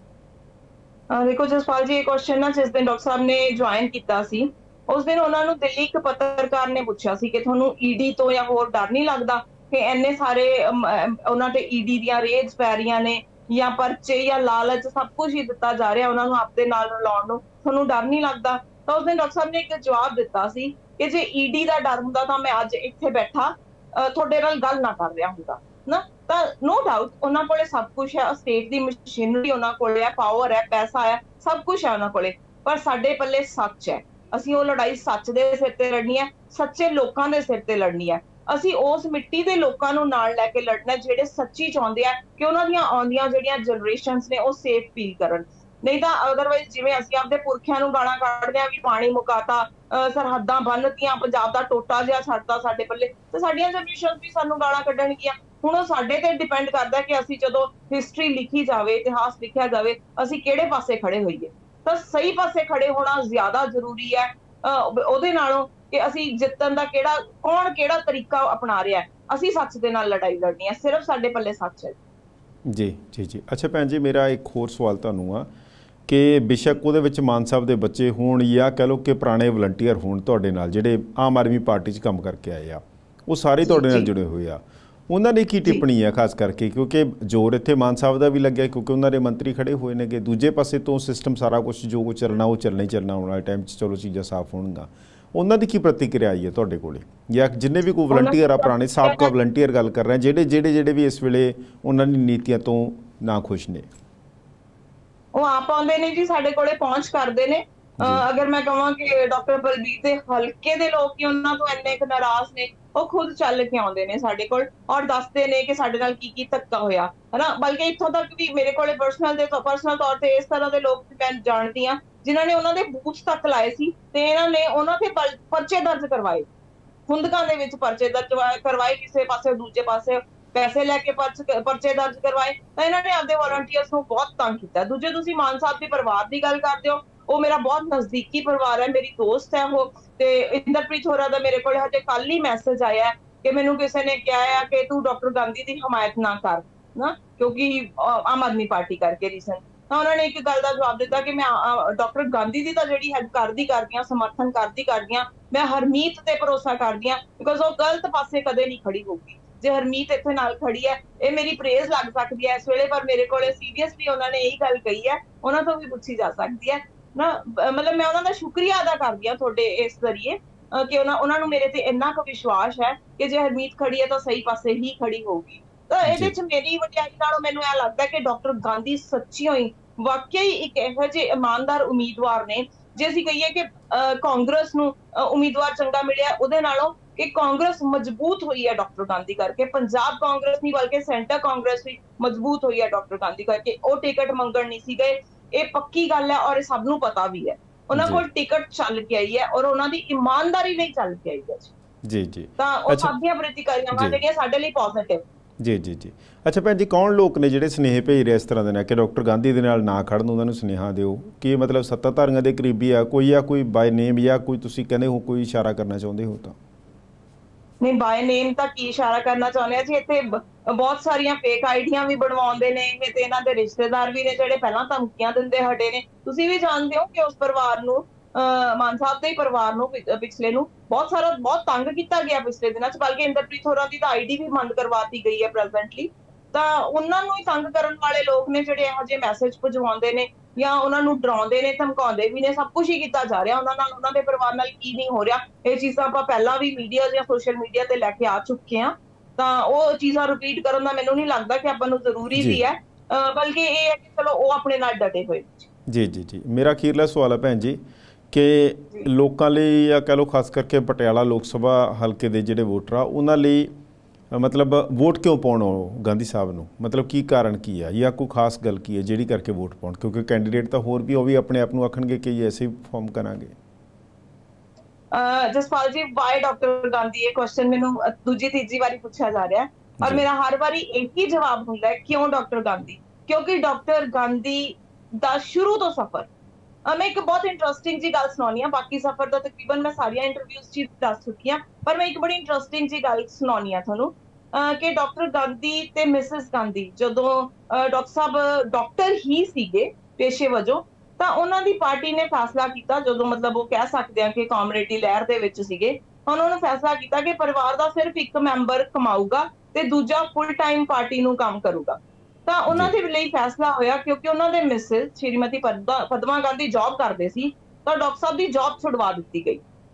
ਦੇਖੋ ਜਸਪਾਲ ਜੀ ਇਹ ਕੁਐਸਚਨ ਨਾ ਜਿਸ ਦਿਨ ਡਾਕਟਰ ਸਾਹਿਬ ਨੇ ਜੁਆਇਨ ਕੀਤਾ ਸੀ ਉਸ ਦਿਨ ਉਹਨਾਂ ਨੂੰ ਦਿੱਲੀ ਇੱਕ ਪੱਤਰਕਾਰ ਨੇ ਪੁੱਛਿਆ ਸੀ ਕਿ ਤੁਹਾਨੂੰ ਈਡੀ ਤੋਂ ਜਾਂ ਹੋਰ ਡਰ ਨਹੀਂ ਲੱਗਦਾ ਕਿ ਇੰਨੇ ਸਾਰੇ ਉਹਨਾਂ ਤੇ ਈਡੀ ਦੀਆਂ ਰੇਡਸ ਪੈ ਰਹੀਆਂ ਨੇ ਜਾਂ ਪਰਚੇ ਜਾਂ ਲਾਲਚ ਸਭ ਕੁਝ ਹੀ ਦਿੱਤਾ ਜਾ ਰਿਹਾ ਉਹਨਾਂ ਨੂੰ ਆਪਦੇ ਨਾਲ ਰਲਾਉਣ ਨੂੰ ਤੁਹਾਨੂੰ ਡਰ ਨਹੀਂ ਲੱਗਦਾ ਤਾਂ ਉਸ ਦਿਨ ਡਾਕਟਰ ਸਾਹਿਬ ਨੇ ਇੱਕ ਜਵਾਬ ਦਿੱਤਾ ਸੀ ਕਿ ਜੇ ਈਡੀ ਦਾ ਡਰ ਹੁੰਦਾ ਤਾਂ ਮੈਂ ਅੱਜ ਇੱਥੇ ਬੈਠਾ ਤੁਹਾਡੇ ਨਾਲ ਗੱਲ ਨਾ ਕਰ ਰਿਹਾ ਹੁੰਦਾ ਨਾ। ਤਾਂ ਨੋ ਡਾਊਟ ਉਹਨਾਂ ਕੋਲੇ ਸਭ ਕੁਝ ਹੈ, ਸਟੇਟ ਦੀ ਮਸ਼ੀਨਰੀ ਉਹਨਾਂ ਕੋਲੇ ਹੈ, ਪਾਵਰ ਹੈ, ਪੈਸਾ ਹੈ, ਸਭ ਕੁਝ ਹੈ ਉਹਨਾਂ ਕੋਲੇ, ਪਰ ਸਾਡੇ ਪੱਲੇ ਸੱਚ ਹੈ। ਅਸੀਂ ਉਹ ਲੜਾਈ ਸੱਚ ਦੇ ਸਿਰ ਤੇ ਲੜਨੀ ਹੈ, ਸੱਚੇ ਲੋਕਾਂ ਦੇ ਸਿਰ ਤੇ ਲੜਨੀ ਹੈ। ਅਸੀਂ ਉਸ ਮਿੱਟੀ ਦੇ ਲੋਕਾਂ ਨੂੰ ਨਾਲ ਲੈ ਕੇ ਲੜਨਾ ਜਿਹੜੇ ਸੱਚੀ ਚਾਹੁੰਦੇ ਆ ਕਿ ਉਹਨਾਂ ਦੀਆਂ ਆਉਂਦੀਆਂ ਜਿਹੜੀਆਂ ਜਨਰੇਸ਼ਨਸ ਨੇ ਉਹ ਸੇਫ ਫੀਲ ਕਰਨ। ਨਹੀਂ ਤਾਂ ਅਦਰਵਾਈਜ਼ ਜਿਵੇਂ ਅਸੀਂ ਆਪਦੇ ਪੁਰਖਿਆਂ ਨੂੰ ਗਾਲਾਂ ਕੱਢਦੇ ਆ ਵੀ ਪਾਣੀ ਮੁਕਾਤਾ, ਸਰਹੱਦਾਂ ਬੰਨ੍ਹਤੀਆਂ, ਪੰਜਾਬ ਦਾ ਟੋਟਾ ਜਿਹਾ ਛੱਡਤਾ ਸਾਡੇ ਪੱਲੇ, ਤੇ ਸਾਡੀਆਂ ਜਨਰੇਸ਼ਨ ਵੀ ਸਾਨੂੰ ਗਾਲਾਂ ਕੱਢਣਗੀਆਂ। ਹੁਣ ਉਹ ਸਾਡੇ ਤੇ ਡਿਪੈਂਡ ਕਰਦਾ ਕਿ ਅਸੀਂ ਜਦੋਂ ਹਿਸਟਰੀ ਲਿਖੀ ਜਾਵੇ, ਇਤਿਹਾਸ ਲਿਖਿਆ ਜਾਵੇ, ਅਸੀਂ ਕਿਹੜੇ ਪਾਸੇ ਖੜੇ ਹੋਈਏ। ਤਾਂ ਸਹੀ ਪਾਸੇ ਖੜੇ ਹੋਣਾ ਜ਼ਿਆਦਾ ਜ਼ਰੂਰੀ ਹੈ ਉਹਦੇ ਨਾਲੋਂ ਕਿ ਅਸੀਂ ਜਿੱਤਣ ਦਾ ਕਿਹੜਾ ਤਰੀਕਾ ਅਪਣਾ ਰਿਹਾ ਹੈ। ਅਸੀਂ ਸੱਚ ਦੇ ਨਾਲ ਲੜਾਈ ਲੜਨੀ ਹੈ, ਸਿਰਫ ਸਾਡੇ ਪੱਲੇ ਸੱਚ ਹੈ। ਜੀ ਜੀ ਜੀ। ਅੱਛਾ ਭੈਣ ਜੀ, ਮੇਰਾ ਇੱਕ ਹੋਰ ਸਵਾਲ ਤੁਹਾਨੂੰ ਆ ਕਿ ਬੇਸ਼ੱਕ ਉਹਦੇ ਵਿੱਚ ਮਾਨ ਸਾਹਿਬ ਦੇ ਬੱਚੇ ਹੋਣ ਜਾਂ ਕਹਿ ਲਓ ਕਿ ਪੁਰਾਣੇ ਵਲੰਟੀਅਰ ਹੋਣ ਤੁਹਾਡੇ ਨਾਲ, ਜਿਹੜੇ ਆਮ ਆਦਮੀ ਪਾਰਟੀ 'ਚ ਕੰਮ ਕਰਕੇ ਆਏ ਆ, ਉਹ ਸਾਰੇ ਤੁਹਾਡੇ ਨਾਲ ਜੁੜੇ ਹੋਏ ਆ, ਉਹਨਾਂ ਦੀ ਕੀ ਟਿੱਪਣੀ ਹੈ ਖਾਸ ਕਰਕੇ? ਕਿਉਂਕਿ ਜ਼ੋਰ ਇੱਥੇ ਮਾਨ ਸਾਹਿਬ ਦਾ ਵੀ ਲੱਗਿਆ ਕਿਉਂਕਿ ਉਹਨਾਂ ਦੇ ਮੰਤਰੀ ਖੜੇ ਹੋਏ ਨੇਗੇ, ਦੂਜੇ ਪਾਸੇ ਤੋਂ ਸਿਸਟਮ ਸਾਰਾ ਕੁਛ ਜੋ ਕੁਛ ਚੱਲਣਾ ਉਹ ਚੱਲਣਾ ਹੀ ਚੱਲਣਾ ਆਉਣ ਵਾਲੇ ਟਾਈਮ 'ਚ, ਚਲੋ ਚੀਜ਼ਾਂ ਸਾਫ਼ ਹੋਣਗੀਆਂ। ਉਹਨਾਂ ਦੀ ਕੀ ਪ੍ਰਤੀਕਿਰਿਆ ਆਈ ਹੈ ਤੁਹਾਡੇ ਕੋਲੇ, ਜਾਂ ਜਿੰਨੇ ਵੀ ਕੋਈ ਵਲੰਟੀਅਰ ਆ, ਪੁਰਾਣੇ ਸਾਬਕਾ ਵਲੰਟੀਅਰ ਗੱਲ ਕਰ ਰਹੇ ਜਿਹੜੇ ਵੀ ਇਸ ਵੇਲੇ ਉਹਨਾਂ ਦੀ ਨੀਤੀਆਂ ਤੋਂ ਨਾ ਖੁਸ਼ ਨੇ? ਉਹ ਆਪ ਆਉਂਦੇ ਨੇ ਜੀ, ਸਾਡੇ ਕੋਲੇ ਪਹੁੰਚ ਕਰਦੇ ਨੇ। ਅਗਰ ਮੈਂ ਕਹਾਂ ਕਿ ਡਾਕਟਰ ਬਲਬੀਰ ਦੇ ਹਲਕੇ ਦੇ ਲੋਕ ਹੀ ਉਹਨਾਂ ਤੋਂ ਇੰਨੇ ਕੁ ਨਾਰਾਜ਼ ਨੇ, ਉਹ ਖੁਦ ਚੱਲ ਕੇ ਆਉਂਦੇ ਨੇ ਸਾਡੇ ਕੋਲ ਔਰ ਦੱਸਦੇ ਨੇ ਕਿ ਸਾਡੇ ਨਾਲ ਕੀ ਧੱਕਾ ਹੋਇਆ, ਹਨਾ। ਬਲਕਿ ਇੱਥੋਂ ਤੱਕ ਵੀ ਮੇਰੇ ਕੋਲੇ ਪਰਸਨਲ ਤੌਰ ਤੇ ਇਸ ਤਰ੍ਹਾਂ ਦੇ ਲੋਕ ਮੈਂ ਜਾਣਦੀ ਹਾਂ ਜਿਨ੍ਹਾਂ ਨੇ ਉਹਨਾਂ ਦੇ ਬੂਥ ਤੱਕ ਲਾਏ ਸੀ ਤੇ ਇਹਨਾਂ ਨੇ ਉਹਨਾਂ ਤੇ ਪਰਚੇ ਦਰਜ ਕਰਵਾਏ, ਹੁੰਦਕਾਂ ਦੇ ਵਿੱਚ ਪਰਚੇ ਦਰਜ ਕਰਵਾਏ, ਕਿਸੇ ਪਾਸੇ ਦੂਜੇ ਪਾਸੇ ਪੈਸੇ ਲੈ ਕੇ ਪਰਚੇ ਦਰਜ ਕਰਵਾਏ। ਤਾਂ ਇਹਨਾਂ ਨੇ ਆਪਦੇ ਵਲੰਟੀਅਰਸ ਨੂੰ ਬਹੁਤ ਤੰਗ ਕੀਤਾ। ਦੂਜੇ ਤੁਸੀਂ ਮਾਨ ਸਾਹਿਬ ਦੇ ਪਰਿਵਾਰ ਦੀ ਗੱਲ ਕਰਦੇ ਹੋ, ਉਹ ਮੇਰਾ ਬਹੁਤ ਨਜ਼ਦੀਕੀ ਪਰਿਵਾਰ ਹੈ, ਮੇਰੀ ਦੋਸਤ ਹੈ ਉਹ। ਤੇ ਇੰਦਰਪ੍ਰੀਤ ਹੋਰਾਂ ਦਾ ਮੇਰੇ ਕੋਲ ਹਜੇ ਕੱਲ ਹੀ ਮੈਸੇਜ ਆਇਆ ਕਿ ਮੈਨੂੰ ਕਿਸੇ ਨੇ ਕਿਹਾ ਹੈ ਕਿ ਤੂੰ ਡਾਕਟਰ ਗਾਂਧੀ ਦੀ ਹਮਾਇਤ ਨਾ ਕਰ ਨਾ, ਕਿਉਂਕਿ ਆਮ ਆਦਮੀ ਪਾਰਟੀ ਕਰਕੇ ਰੀਜ਼ਨ। ਤਾਂ ਉਹਨਾਂ ਨੇ ਇੱਕ ਗੱਲ ਦਾ ਜਵਾਬ ਦਿੱਤਾ ਕਿ ਮੈਂ ਡਾਕਟਰ ਗਾਂਧੀ ਦੀ ਤਾਂ ਜਿਹੜੀ ਹੈਲਪ ਕਰਦੀ ਹਾਂ, ਸਮਰਥਨ ਕਰਦੀ ਹਾਂ, ਮੈਂ ਹਰਮੀਤ ਤੇ ਭਰੋਸਾ ਕਰਦੀ ਹਾਂ, ਬਿਕੋਜ਼ ਉਹ ਗਲਤ ਪਾਸੇ ਕਦੇ ਨਹੀਂ ਖੜੀ ਹੋਊਗੀ। ਜੇ ਹਰਮੀਤ ਇੱਥੇ ਨਾਲ ਖੜੀ ਹੈ, ਇਹ ਮੇਰੀ ਪ੍ਰੇਜ਼ ਲੱਗ ਸਕਦੀ ਹੈ ਇਸ ਵੇਲੇ, ਪਰ ਮੇਰੇ ਕੋਲੇ ਸੀਰੀਅਸਲੀ ਉਹਨਾਂ ਨੇ ਇਹੀ ਗੱਲ ਕਹੀ ਹੈ, ਉਹਨਾਂ ਤੋਂ ਵੀ ਪੁੱਛੀ ਜਾ ਸਕਦੀ ਹੈ ਨਾ। ਮਤਲਬ ਮੈਂ ਉਹਨਾਂ ਦਾ ਸ਼ੁਕਰੀਆ ਅਦਾ ਕਰਦੀ ਹਾਂ ਤੁਹਾਡੇ ਇਸ ਜ਼ਰੀਏ ਕਿ ਉਹਨਾਂ ਨੂੰ ਮੇਰੇ ਤੇ ਇੰਨਾ ਕੁ ਵਿਸ਼ਵਾਸ ਹੈ ਕਿ ਜੇ ਹਰਮੀਤ ਖੜੀ ਹੈ ਤਾਂ ਸਹੀ ਪਾਸੇ ਹੀ ਖੜੀ ਹੋਊਗੀ। ਤਾਂ ਇਹਦੇ ਚ ਮੇਰੀ ਵਡਿਆਈ ਨਾਲੋਂ ਮੈਨੂੰ ਇਹ ਲੱਗਦਾ ਕਿ ਡਾਕਟਰ ਗਾਂਧੀ ਸੱਚੀਓ ਹੀ ਵਾਕਿਆ ਹੀ ਇੱਕ ਇਹੋ ਜਿਹੇ ਇਮਾਨਦਾਰ ਉਮੀਦਵਾਰ ਨੇ। ਜੇ ਅਸੀਂ ਕਹੀਏ ਕਿ ਕਾਂਗਰਸ ਨੂੰ ਉਮੀਦਵਾਰ ਚੰਗਾ ਮਿਲਿਆ ਉਹਦੇ ਨਾਲੋਂ ਕਿ ਕਾਂਗਰਸ ਮਜ਼ਬੂਤ ਹੋਈ ਹੈ ਡਾਕਟਰ ਗਾਂਧੀ ਕਰਕੇ, ਪੰਜਾਬ ਕਾਂਗਰਸ ਨਹੀਂ ਬਲਕਿ ਸੈਂਟਰ ਕਾਂਗਰਸ ਵੀ ਮਜ਼ਬੂਤ ਹੋਈ ਹੈ ਡਾਕਟਰ ਗਾਂਧੀ ਕਰਕੇ। ਉਹ ਟਿਕਟ ਮੰਗਣ ਨਹੀਂ ਸੀ ਗਏ, ਇਹ ਪੱਕੀ ਗੱਲ ਹੈ ਔਰ ਇਹ ਸਭ ਨੂੰ ਪਤਾ ਵੀ ਹੈ। ਉਹਨਾਂ ਕੋਲ ਟਿਕਟ ਚੱਲ ਕੇ ਆਈ ਹੈ ਔਰ ਉਹਨਾਂ ਦੀ ਇਮਾਨਦਾਰੀ ਨਹੀਂ ਚੱਲ ਕੇ ਆਈ ਹੈ ਜੀ ਜੀ। ਤਾਂ ਉਹ ਸਭ ਦੀਆਂ ਪ੍ਰਤੀਕਿਰਿਆਵਾਂ ਜਿਹੜੀਆਂ ਸਾਡੇ ਲਈ ਪੋਜ਼ਿਟਿਵ। ਜੀ ਜੀ ਜੀ। ਅੱਛਾ ਭੈਣ ਜੀ, ਕੌਣ ਲੋਕ ਨੇ ਜਿਹੜੇ ਸੁਨੇਹੇ ਭੇਜ ਰਹੇ ਇਸ ਤਰ੍ਹਾਂ ਦੇ ਨਾਲ ਕਿ ਡਾਕਟਰ ਗਾਂਧੀ ਦੇ ਨਾਲ ਨਾ ਖੜਨ, ਉਹਨਾਂ ਨੂੰ ਸੁਨੇਹਾ ਦਿਓ? ਕੀ ਮਤਲਬ ਸੱਤਾਧਾਰੀਆਂ ਦੇ ਕਰੀਬੀ ਆ ਕੋਈ, ਜਾਂ ਕੋਈ ਬਾਏ ਨੇਮ, ਜਾਂ ਕੋਈ ਤੁਸੀਂ ਕਹਿੰਦੇ ਹੋ ਕੋਈ ਇਸ਼ਾਰਾ ਕਰਨਾ ਚਾਹੁੰਦੇ ਹੋ? ਤਾਂ ਨਹੀਂ, ਬਾਏ ਨੇਮ ਤਾਂ ਕੀ ਇਸ਼ਾਰਾ ਕਰਨਾ ਚਾਹੁੰਦੇ ਆ ਜੀ? ਇੱਥੇ ਬਹੁਤ ਸਾਰੀਆਂ ਫੇਕ ਆਈਡੀਆਂ ਵੀ ਬਣਵਾਉਂਦੇ ਨੇ ਇਹ, ਤੇ ਇਹਨਾਂ ਦੇ ਰਿਸ਼ਤੇਦਾਰ ਵੀ ਨੇ ਜਿਹੜੇ ਪਹਿਲਾਂ ਧਮਕੀਆਂ ਦਿੰਦੇ ਹਟੇ ਨੇ। ਤੁਸੀਂ ਵੀ ਜਾਣਦੇ ਹੋ ਕਿ ਉਸ ਪਰਿਵਾਰ ਨੂੰ, ਮਾਨ ਸਾਹਿਬ ਦੇ ਪਰਿਵਾਰ ਨੂੰ ਪਿਛਲੇ ਨੂੰ ਬਹੁਤ ਤੰਗ ਕੀਤਾ ਗਿਆ ਪਿਛਲੇ ਦਿਨਾਂ ਚ, ਬਲਕਿ ਇੰਦਰਪ੍ਰੀਤ ਹੋਰਾਂ ਦੀ ਤਾਂ ਆਈਡੀ ਵੀ ਬੰਦ ਕਰਵਾਤੀ ਗਈ ਹੈ ਪ੍ਰੈਜ਼ੈਂਟਲੀ। ਤਾਂ ਉਹਨਾਂ ਨੂੰ ਹੀ ਤੰਗ ਕਰਨ ਵਾਲੇ ਲੋਕ ਨੇ ਜਿਹੜੇ ਇਹੋ ਜਿਹੇ ਮੈਸੇਜ ਭਜਵਾਉਂਦੇ ਨੇ ਜਾਂ ਉਹਨਾਂ ਨੂੰ ਡਰਾਉਂਦੇ ਨੇ, ਧਮਕਾਉਂਦੇ ਵੀ ਨੇ। ਸਭ ਕੁਝ ਹੀ ਕੀਤਾ ਜਾ ਰਿਹਾ ਉਹਨਾਂ ਨਾਲ, ਉਹਨਾਂ ਦੇ ਪਰਿਵਾਰ ਨਾਲ ਕੀ ਨਹੀਂ ਹੋ ਰਿਹਾ। ਇਹ ਚੀਜ਼ਾਂ ਆਪਾਂ ਪਹਿਲਾਂ ਵੀ ਮੀਡੀਆ ਜਾਂ ਸੋਸ਼ਲ ਮੀਡੀਆ ਤੇ ਲੈ ਕੇ ਆ ਚੁੱਕੇ ਹਾਂ, ਤਾਂ ਉਹ ਚੀਜ਼ਾਂ ਰਿਪੀਟ ਕਰਨ ਦਾ ਮੈਨੂੰ ਨਹੀਂ ਲੱਗਦਾ ਕਿ ਆਪਾਂ ਨੂੰ ਜ਼ਰੂਰੀ ਵੀ ਹੈ, ਬਲਕਿ ਇਹ ਹੈ ਕਿ ਚਲੋ ਉਹ ਆਪਣੇ ਨਾਲ ਡਟੇ ਹੋਏ। ਜੀ ਜੀ ਜੀ। ਮੇਰਾ ਅਖੀਰਲਾ ਸਵਾਲ ਹੈ ਭੈਣ ਜੀ ਕਿ ਲੋਕਾਂ ਲਈ, ਜਾਂ ਕਹਿ ਲਓ ਖਾਸ ਕਰਕੇ ਪਟਿਆਲਾ ਲੋਕ ਸਭਾ ਹਲਕੇ ਦੇ ਜਿਹੜੇ ਵੋਟਰ ਆ, ਉਹਨਾਂ ਲਈ ਮਤਲਬ ਵੋਟ ਕਿਉਂ ਪਾਉਣ ਗਾਂਧੀ ਸਾਹਿਬ ਨੂੰ? ਮਤਲਬ ਕੀ ਕਾਰਨ ਕੀ ਆ, ਜਾਂ ਕੋਈ ਖਾਸ ਗੱਲ ਕੀ ਹੈ ਜਿਹੜੀ ਕਰਕੇ ਵੋਟ ਪਾਉਣ? ਕਿਉਂਕਿ ਕੈਂਡੀਡੇਟ ਤਾਂ ਹੋਰ ਵੀ, ਉਹ ਵੀ ਆਪਣੇ ਆਪ ਨੂੰ ਆਖਣਗੇ ਕਿ ਐਸੇ ਫਾਰਮ ਕਰਾਂਗੇ। ਜਸਪਾਲ ਜੀ, ਵਾਈ ਡਾਕਟਰ ਗਾਂਧੀ, ਇਹ ਕੁਐਸਚਨ ਮੈਨੂੰ ਦੂਜੀ ਤੀਜੀ ਵਾਰੀ ਪੁੱਛਿਆ ਜਾ ਰਿਹਾ ਔਰ ਮੇਰਾ ਹਰ ਵਾਰੀ ਇੱਕ ਹੀ ਜਵਾਬ ਹੁੰਦਾ ਹੈ, ਕਿਉਂ ਡਾਕਟਰ ਗਾਂਧੀ? ਕਿਉਂਕਿ ਡਾਕਟਰ ਗਾਂਧੀ ਦਾ ਸ਼ੁਰੂ ਤੋਂ ਸਫ਼ਰ, ਮੈਂ ਇੱਕ ਬਹੁਤ ਇੰਟਰਸਟਿੰਗ ਜੀ ਗੱਲ ਸੁਣਾਉਣੀ ਆ। ਬਾਕੀ ਸਫ਼ਰ ਦਾ ਤਕਰੀਬਨ ਮੈਂ ਸਾਰੀਆਂ ਇੰਟਰਵਿਊਜ਼ 'ਚ ਦੱਸ ਚੁੱਕੀ ਹਾਂ, ਪਰ ਮੈਂ ਇੱਕ ਬੜੀ ਇੰਟਰਸਟਿੰਗ ਜੀ ਗੱਲ ਸੁਣਾਉਣੀ ਆ ਤੁਹਾਨੂੰ ਕਿ ਡਾਕਟਰ ਗਾਂਧੀ ਤੇ ਮਿਸਿਸ ਗਾਂਧੀ ਜਦੋਂ ਡਾਕਟਰ ਸਾਹਿਬ ਡਾਕਟਰ ਹੀ ਸੀਗੇ ਪੇਸ਼ੇ ਵਜੋਂ, ਤਾਂ ਉਹਨਾਂ ਦੀ ਪਾਰਟੀ ਨੇ ਫੈਸਲਾ ਕੀਤਾ, ਜਦੋਂ ਮਤਲਬ ਉਹ ਕਹਿ ਸਕਦੇ ਆ ਕਿ ਕਾਮਰੇਡੀ ਲਹਿਰ ਦੇ ਵਿੱਚ ਸੀਗੇ, ਉਹਨਾਂ ਨੇ ਫੈਸਲਾ ਕੀਤਾ ਕਿ ਪਰਿਵਾਰ ਦਾ ਸਿਰਫ ਇੱਕ ਮੈਂਬਰ ਕਮਾਊਗਾ ਤੇ ਦੂਜਾ ਫੁੱਲ ਟਾਈਮ ਪਾਰਟੀ ਨੂੰ ਕੰਮ ਕਰੂਗਾ। ਤਾਂ ਉਹਨਾਂ ਦੇ ਲਈ ਫੈਸਲਾ ਹੋਇਆ, ਕਿਉਂਕਿ ਉਹਨਾਂ ਦੇ ਮਿਸਿਸ ਸ਼੍ਰੀਮਤੀ ਪਦਮਾ ਗਾਂਧੀ ਜੌਬ ਕਰਦੇ ਸੀ, ਤਾਂ ਡਾਕਟਰ ਸਾਹਿਬ ਦੀ ਜੌਬ ਛੁਡਵਾ ਦਿੱਤੀ ਗਈ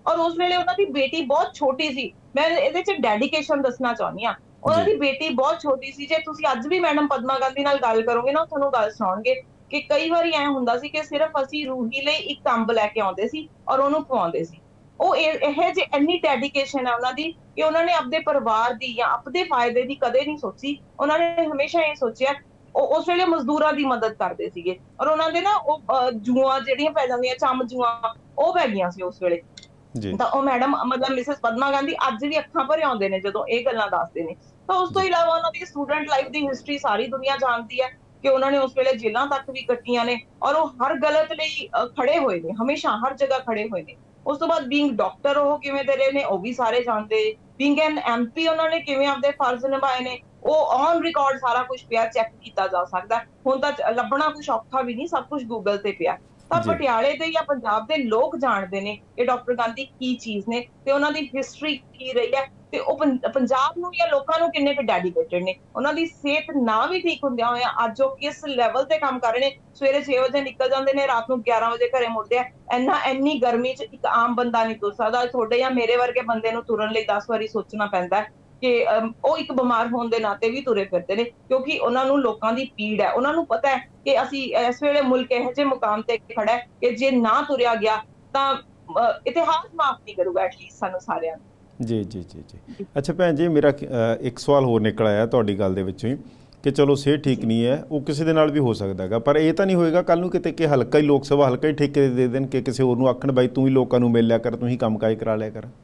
ਔਰ ਉਸ ਵੇਲੇ ਉਹਨਾਂ ਦੀ ਬੇਟੀ ਬਹੁਤ ਛੋਟੀ ਸੀ। ਮੈਂ ਇਹਦੇ 'ਚ ਡੈਡੀਕੇਸ਼ਨ ਦੱਸਣਾ ਚਾਹੁੰਦੀ ਹਾਂ। ਉਹਨਾਂ ਦੀ ਬੇਟੀ ਬਹੁਤ ਛੋਟੀ ਸੀ। ਜੇ ਤੁਸੀਂ ਅੱਜ ਵੀ ਮੈਡਮ ਪਦਮਾ ਗਾਂਧੀ ਨਾਲ ਗੱਲ ਕਰੋਗੇ ਨਾ, ਤੁਹਾਨੂੰ ਗੱਲ ਸੁਣਾਉਣਗੇ ਕਿ ਕਈ ਵਾਰੀ ਐਂ ਹੁੰਦਾ ਸੀ ਕਿ ਸਿਰਫ ਅਸੀਂ ਰੂਹੀ ਲਈ ਇੱਕ ਅੰਬ ਲੈ ਕੇ ਆਉਂਦੇ ਸੀ ਔਰ ਉਹਨੂੰ ਖਵਾਉਂਦੇ ਸੀ। ਉਹ ਇਹ ਜੇ ਇੰਨੀ ਡੈਡੀਕੇਸ਼ਨ ਹੈ ਉਹਨਾਂ ਦੀ ਕਿ ਉਹਨਾਂ ਨੇ ਆਪਣੇ ਪਰਿਵਾਰ ਦੀ ਜਾਂ ਆਪਣੇ ਫਾਇਦੇ ਦੀ ਕਦੇ ਨਹੀਂ ਸੋਚੀ। ਉਹਨਾਂ ਨੇ ਹਮੇਸ਼ਾ ਇਹ ਸੋਚਿਆ, ਉਹ ਉਸ ਵੇਲੇ ਮਜ਼ਦੂਰਾਂ ਦੀ ਮਦਦ ਕਰਦੇ ਸੀਗੇ ਔਰ ਉਹਨਾਂ ਦੇ ਨਾ ਉਹ ਜੂਆਂ ਜਿਹੜੀਆਂ ਪੈ ਜਾਂਦੀਆਂ, ਚੰਮ ਜੂਆਂ, ਉਹ ਪੈ ਗਈਆਂ ਸੀ ਉਸ ਵੇਲੇ। ਤਾਂ ਉਹ ਮੈਡਮ ਮਤਲਬ ਮਿਸਿਸ ਪਦਮਾ ਗਾਂਧੀ ਅੱਜ ਵੀ ਅੱਖਾਂ ਭਰੇ ਆਉਂਦੇ ਨੇ ਜਦੋਂ ਇਹ ਗੱਲਾਂ ਦੱਸਦੇ ਨੇ। ਤਾਂ ਉਸ ਤੋਂ ਇਲਾਵਾ ਉਹਨਾਂ ਦੀ ਸਟੂਡੈਂਟ ਲਾਈਫ ਦੀ ਹਿਸਟਰੀ ਸਾਰੀ ਦੁਨੀਆ ਜਾਣਦੀ ਹੈ ਕਿ ਉਹਨਾਂ ਨੇ ਉਸ ਵੇਲੇ ਜੇਲ੍ਹਾਂ ਤੱਕ ਵੀ ਕੱਟੀਆਂ ਨੇ ਔਰ ਉਹ ਹਰ ਗਲਤ ਲਈ ਖੜੇ ਹੋਏ ਨੇ, ਹਮੇਸ਼ਾ ਹਰ ਜਗ੍ਹਾ ਖੜੇ ਹੋਏ ਨੇ। ਉਸ ਤੋਂ ਬਾਅਦ ਬੀਇੰਗ ਡਾਕਟਰ ਉਹ ਕਿਵੇਂ ਦੇ ਰਹੇ ਨੇ ਉਹ ਵੀ ਸਾਰੇ ਜਾਣਦੇ। ਬੀਇੰਗ ਐਨ MP ਉਹਨਾਂ ਨੇ ਕਿਵੇਂ ਆਪਦੇ ਫਰਜ਼ ਨਿਭਾਏ ਨੇ ਉਹ ਔਨ ਰਿਕਾਰਡ ਸਾਰਾ ਕੁਝ ਪਿਆ, ਚੈੱਕ ਕੀਤਾ ਜਾ ਸਕਦਾ। ਹੁਣ ਤਾਂ ਲੱਭਣਾ ਕੁਝ ਔਖਾ ਵੀ ਨਹੀਂ, ਸਭ ਕੁਝ ਗੂਗਲ ਤੇ ਪਿਆ। ਤਾਂ ਪਟਿਆਲੇ ਦੇ ਜਾਂ ਪੰਜਾਬ ਦੇ ਲੋਕ ਜਾਣਦੇ ਨੇ ਕਿ ਡਾਕਟਰ ਗਾਂਧੀ ਕੀ ਚੀਜ਼ ਨੇ ਤੇ ਉਹਨਾਂ ਦੀ ਹਿਸਟਰੀ ਕੀ ਰਹੀ ਹੈ ਤੇ ਉਹ ਪੰਜਾਬ ਨੂੰ ਜਾਂ ਲੋਕਾਂ ਨੂੰ ਕਿੰਨੇ ਕੁ ਡੈਡੀਕੇਟਡ ਨੇ। ਉਹਨਾਂ ਦੀ ਸਿਹਤ ਨਾ ਵੀ ਠੀਕ ਹੁੰਦਿਆਂ ਹੋਇਆ ਅੱਜ ਉਹ ਕਿਸ ਲੈਵਲ ਤੇ ਕੰਮ ਕਰ ਰਹੇ ਨੇ। ਸਵੇਰੇ 6 ਵਜੇ ਨਿਕਲ ਜਾਂਦੇ ਨੇ, ਰਾਤ ਨੂੰ 11 ਵਜੇ ਘਰੇ ਮੁੜਦੇ ਆ। ਇੰਨੀ ਗਰਮੀ 'ਚ ਇੱਕ ਆਮ ਬੰਦਾ ਨਹੀਂ ਤੁਰ ਸਕਦਾ। ਤੁਹਾਡੇ ਜਾਂ ਮੇਰੇ ਵਰਗੇ ਬੰਦੇ ਨੂੰ ਤੁਰਨ ਲਈ 10 ਵਾਰੀ ਸੋਚਣਾ ਪੈਂਦਾ ਕਿ ਉਹ ਇੱਕ ਬਿਮਾਰ ਹੋਣ ਦੇ ਨਾਤੇ ਵੀ ਤੁਰੇ ਫਿਰਦੇ ਨੇ ਕਿਉਂਕਿ ਉਹਨਾਂ ਨੂੰ ਲੋਕਾਂ ਦੀ ਪੀੜ ਹੈ। ਉਹਨਾਂ ਨੂੰ ਪਤਾ ਹੈ ਕਿ ਅਸੀਂ ਇਸ ਵੇਲੇ ਮੁਲਕ ਇਹੋ ਜਿਹੇ ਮੁਕਾਮ ਤੇ ਖੜਾ ਹੈ ਕਿ ਜੇ ਨਾ ਤੁਰਿਆ ਗਿਆ ਤਾਂ ਇਤਿਹਾਸ ਮਾਫ ਨਹੀਂ ਕਰੂਗਾ ਐਟਲੀਸਟ ਸਾਨੂੰ ਸਾਰਿਆਂ ਨੂੰ। ਜੀ ਜੀ ਜੀ ਜੀ ਅੱਛਾ ਭੈਣ ਜੀ, ਮੇਰਾ ਇੱਕ ਸਵਾਲ ਹੋਰ ਨਿਕਲ ਆਇਆ ਤੁਹਾਡੀ ਗੱਲ ਦੇ ਵਿੱਚੋਂ ਹੀ ਕਿ ਚਲੋ ਸਿਹਤ ਠੀਕ ਨਹੀਂ ਹੈ, ਉਹ ਕਿਸੇ ਦੇ ਨਾਲ ਵੀ ਹੋ ਸਕਦਾ ਹੈਗਾ, ਪਰ ਇਹ ਤਾਂ ਨਹੀਂ ਹੋਏਗਾ ਕੱਲ੍ਹ ਨੂੰ ਕਿਤੇ ਕਿ ਹਲਕਾ ਹੀ ਲੋਕ ਸਭਾ ਹਲਕਾ ਹੀ ਠੇਕੇ ਦੇ ਦੇਣ ਕਿ ਕਿਸੇ ਹੋਰ ਨੂੰ ਆਖਣ ਬਾਈ ਤੂੰ ਹੀ ਲੋਕਾਂ ਨੂੰ ਮਿਲ ਲਿਆ ਕਰ, ਤੂੰ ਹੀ ਕੰਮ ਕਾਜ ਕਰਾ ਲਿਆ ਕਰ।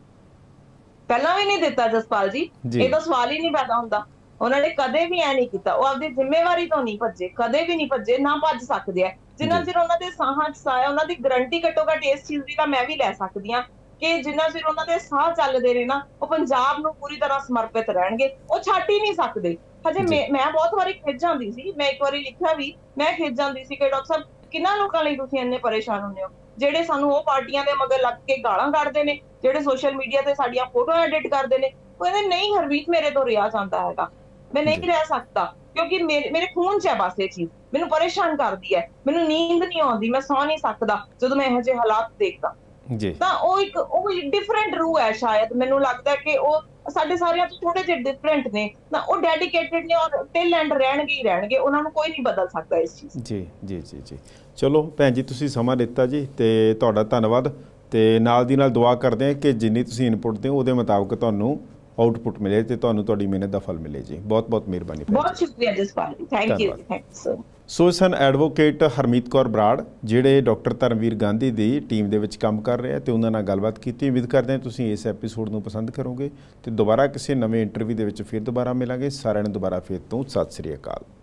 ਪਹਿਲਾਂ ਵੀ ਨਹੀਂ ਦਿੱਤਾ ਜਸਪਾਲ ਜੀ, ਇਹ ਤਾਂ ਸਵਾਲ ਹੀ ਨਹੀਂ ਪੈਦਾ ਹੁੰਦਾ। ਉਹਨਾਂ ਨੇ ਕਦੇ ਵੀ ਐ ਨਹੀਂ ਕੀਤਾ। ਉਹ ਆਪਦੀ ਜ਼ਿੰਮੇਵਾਰੀ ਤੋਂ ਨਹੀਂ ਭੱਜੇ, ਕਦੇ ਵੀ ਨਹੀਂ ਭੱਜੇ, ਨਾ ਭੱਜ ਸਕਦੇ ਆ। ਜਿੰਨਾ ਚਿਰ ਉਹਨਾਂ ਦੇ ਸਾਹਾਂ 'ਚ ਸਾਹ ਹੈ, ਉਹਨਾਂ ਦੀ ਗਰੰਟੀ ਘੱਟੋ ਘੱਟ ਇਸ ਚੀਜ਼ ਦੀ ਤਾਂ ਮੈਂ ਵੀ ਲੈ ਸਕਦੀ ਹਾਂ ਕਿ ਜਿੰਨਾ ਚਿਰ ਉਹਨਾਂ ਦੇ ਸਾਹ ਚੱਲਦੇ ਨੇ ਨਾ, ਉਹ ਪੰਜਾਬ ਨੂੰ ਪੂਰੀ ਤਰ੍ਹਾਂ ਸਮਰਪਿਤ ਰਹਿਣਗੇ। ਉਹ ਛੱਡ ਹੀ ਨਹੀਂ ਸਕਦੇ। ਹਜੇ ਮੈਂ ਬਹੁਤ ਵਾਰੀ ਖਿੱਚ ਜਾਂਦੀ ਸੀ, ਮੈਂ ਇੱਕ ਵਾਰੀ ਲਿਖਿਆ ਵੀ, ਮੈਂ ਖਿੱਚ ਜਾਂਦੀ ਸੀ ਕਿ ਡਾਕਟਰ ਸਾਹਿਬ ਕਿੰਨਾ ਲੋਕਾਂ ਲਈ ਤੁਸੀਂ ਇੰਨੇ ਪਰੇਸ਼ਾਨ ਹੁੰਦੇ ਹੋ, ਜਿਹੜੇ ਸਾਨੂੰ ਉਹ ਪਾਰਟੀਆਂ ਦੇ ਮਗਰ ਲੱਗ ਕੇ ਗਾਲਾਂ ਕੱਢਦੇ ਨੇ, ਜਿਹੜੇ ਸੋਸ਼ਲ ਮੀਡੀਆ ਤੇ ਸਾਡੀਆਂ ਫੋਟੋਆਂ ਐਡਿਟ ਕਰਦੇ ਨੇ। ਉਹ ਕਹਿੰਦੇ ਨਹੀਂ ਹਰਮੀਤ, ਮੇਰੇ ਤੋਂ ਰਿਹਾ ਜਾਂਦਾ ਹੈਗਾ, ਮੈਂ ਨਹੀਂ ਰਹਿ ਸਕਦਾ ਕਿਉਂਕਿ ਮੇਰੇ ਖੂਨ 'ਚ ਹੈ ਬਸ ਇਹ ਚੀਜ਼, ਮੈਨੂੰ ਪਰੇਸ਼ਾਨ ਕਰਦੀ ਹੈ, ਮੈਨੂੰ ਨੀਂਦ ਨਹੀਂ ਆਉਂਦੀ, ਮੈਂ ਸੌ ਨਹੀਂ ਸਕਦਾ ਜਦੋਂ ਮੈਂ ਇਹੋ ਜਿਹੇ ਹਾਲਾਤ ਦੇਖਦਾ। ਤਾਂ ਉਹ ਇੱਕ ਡਿਫਰੈਂਟ ਰੂਹ ਹੈ ਸ਼ਾਇਦ, ਮੈਨੂੰ ਲੱਗਦਾ ਕਿ ਉਹ ਸਾਡੇ ਸਾਰਿਆਂ ਤੋਂ ਥੋੜੇ ਜਿਹੇ ਡਿਫਰੈਂਟ ਨੇ ਨਾ। ਉਹ ਡੈਡੀਕੇਟਡ ਨੇ ਔਰ ਟਿਲ ਐਂਡ ਰਹਿਣਗੇ ਹੀ ਰਹਿਣਗੇ, ਉਹਨਾਂ ਨੂੰ ਕੋਈ ਨਹੀਂ ਬਦਲ ਸਕਦਾ ਇਸ ਚੀਜ਼। ਜੀ ਜੀ ਜੀ ਜੀ ਚਲੋ ਭੈਣ ਜੀ, ਤੁਸੀਂ ਸਮਾਂ ਦਿੱਤਾ ਜੀ ਤੇ ਤੁਹਾਡਾ ਧੰਨਵਾਦ। ਤੇ ਨਾਲ ਦੀ ਨਾਲ ਦੁਆ ਕਰਦੇ ਹਾਂ ਕਿ ਜਿੰਨੀ ਤੁਸੀਂ ਇਨਪੁਟ ਦਿਓ ਉਹਦੇ ਮੁਤਾਬਕ ਤੁਹਾਨੂੰ ਆਊਟਪੁੱਟ ਮਿਲੇ ਤੇ ਤੁਹਾਨੂੰ ਤੁਹਾਡੀ ਮਿਹਨਤ ਦਾ ਫਲ ਮਿਲੇ ਜੀ। ਬਹੁਤ ਬਹੁਤ ਮਿਹਰਬਾਨੀ। ਬਹੁਤ ਸ਼ੁਕਰੀਆ Jaspal ji, thank you so much. So ਸਨ ਐਡਵੋਕੇਟ ਹਰਮੀਤ ਕੌਰ ਬਰਾੜ, ਜਿਹੜੇ ਡਾਕਟਰ ਧਰਮਵੀਰ ਗਾਂਧੀ ਦੀ ਟੀਮ ਦੇ ਵਿੱਚ ਕੰਮ ਕਰ ਰਹੇ ਆ ਤੇ ਉਹਨਾਂ ਨਾਲ ਗੱਲਬਾਤ ਕੀਤੀ। ਉਮੀਦ ਕਰਦੇ ਹਾਂ ਤੁਸੀਂ ਇਸ ਐਪੀਸੋਡ ਨੂੰ ਪਸੰਦ ਕਰੋਗੇ ਤੇ ਦੁਬਾਰਾ ਕਿਸੇ ਨਵੇਂ ਇੰਟਰਵਿਊ ਦੇ ਵਿੱਚ ਫਿਰ ਦੁਬਾਰਾ ਮਿਲਾਂਗੇ। ਸਾਰਿਆਂ ਨੂੰ ਦੁਬਾਰਾ ਫਿਰ ਤੋਂ ਸਤਿ ਸ੍ਰੀ ਅਕਾਲ।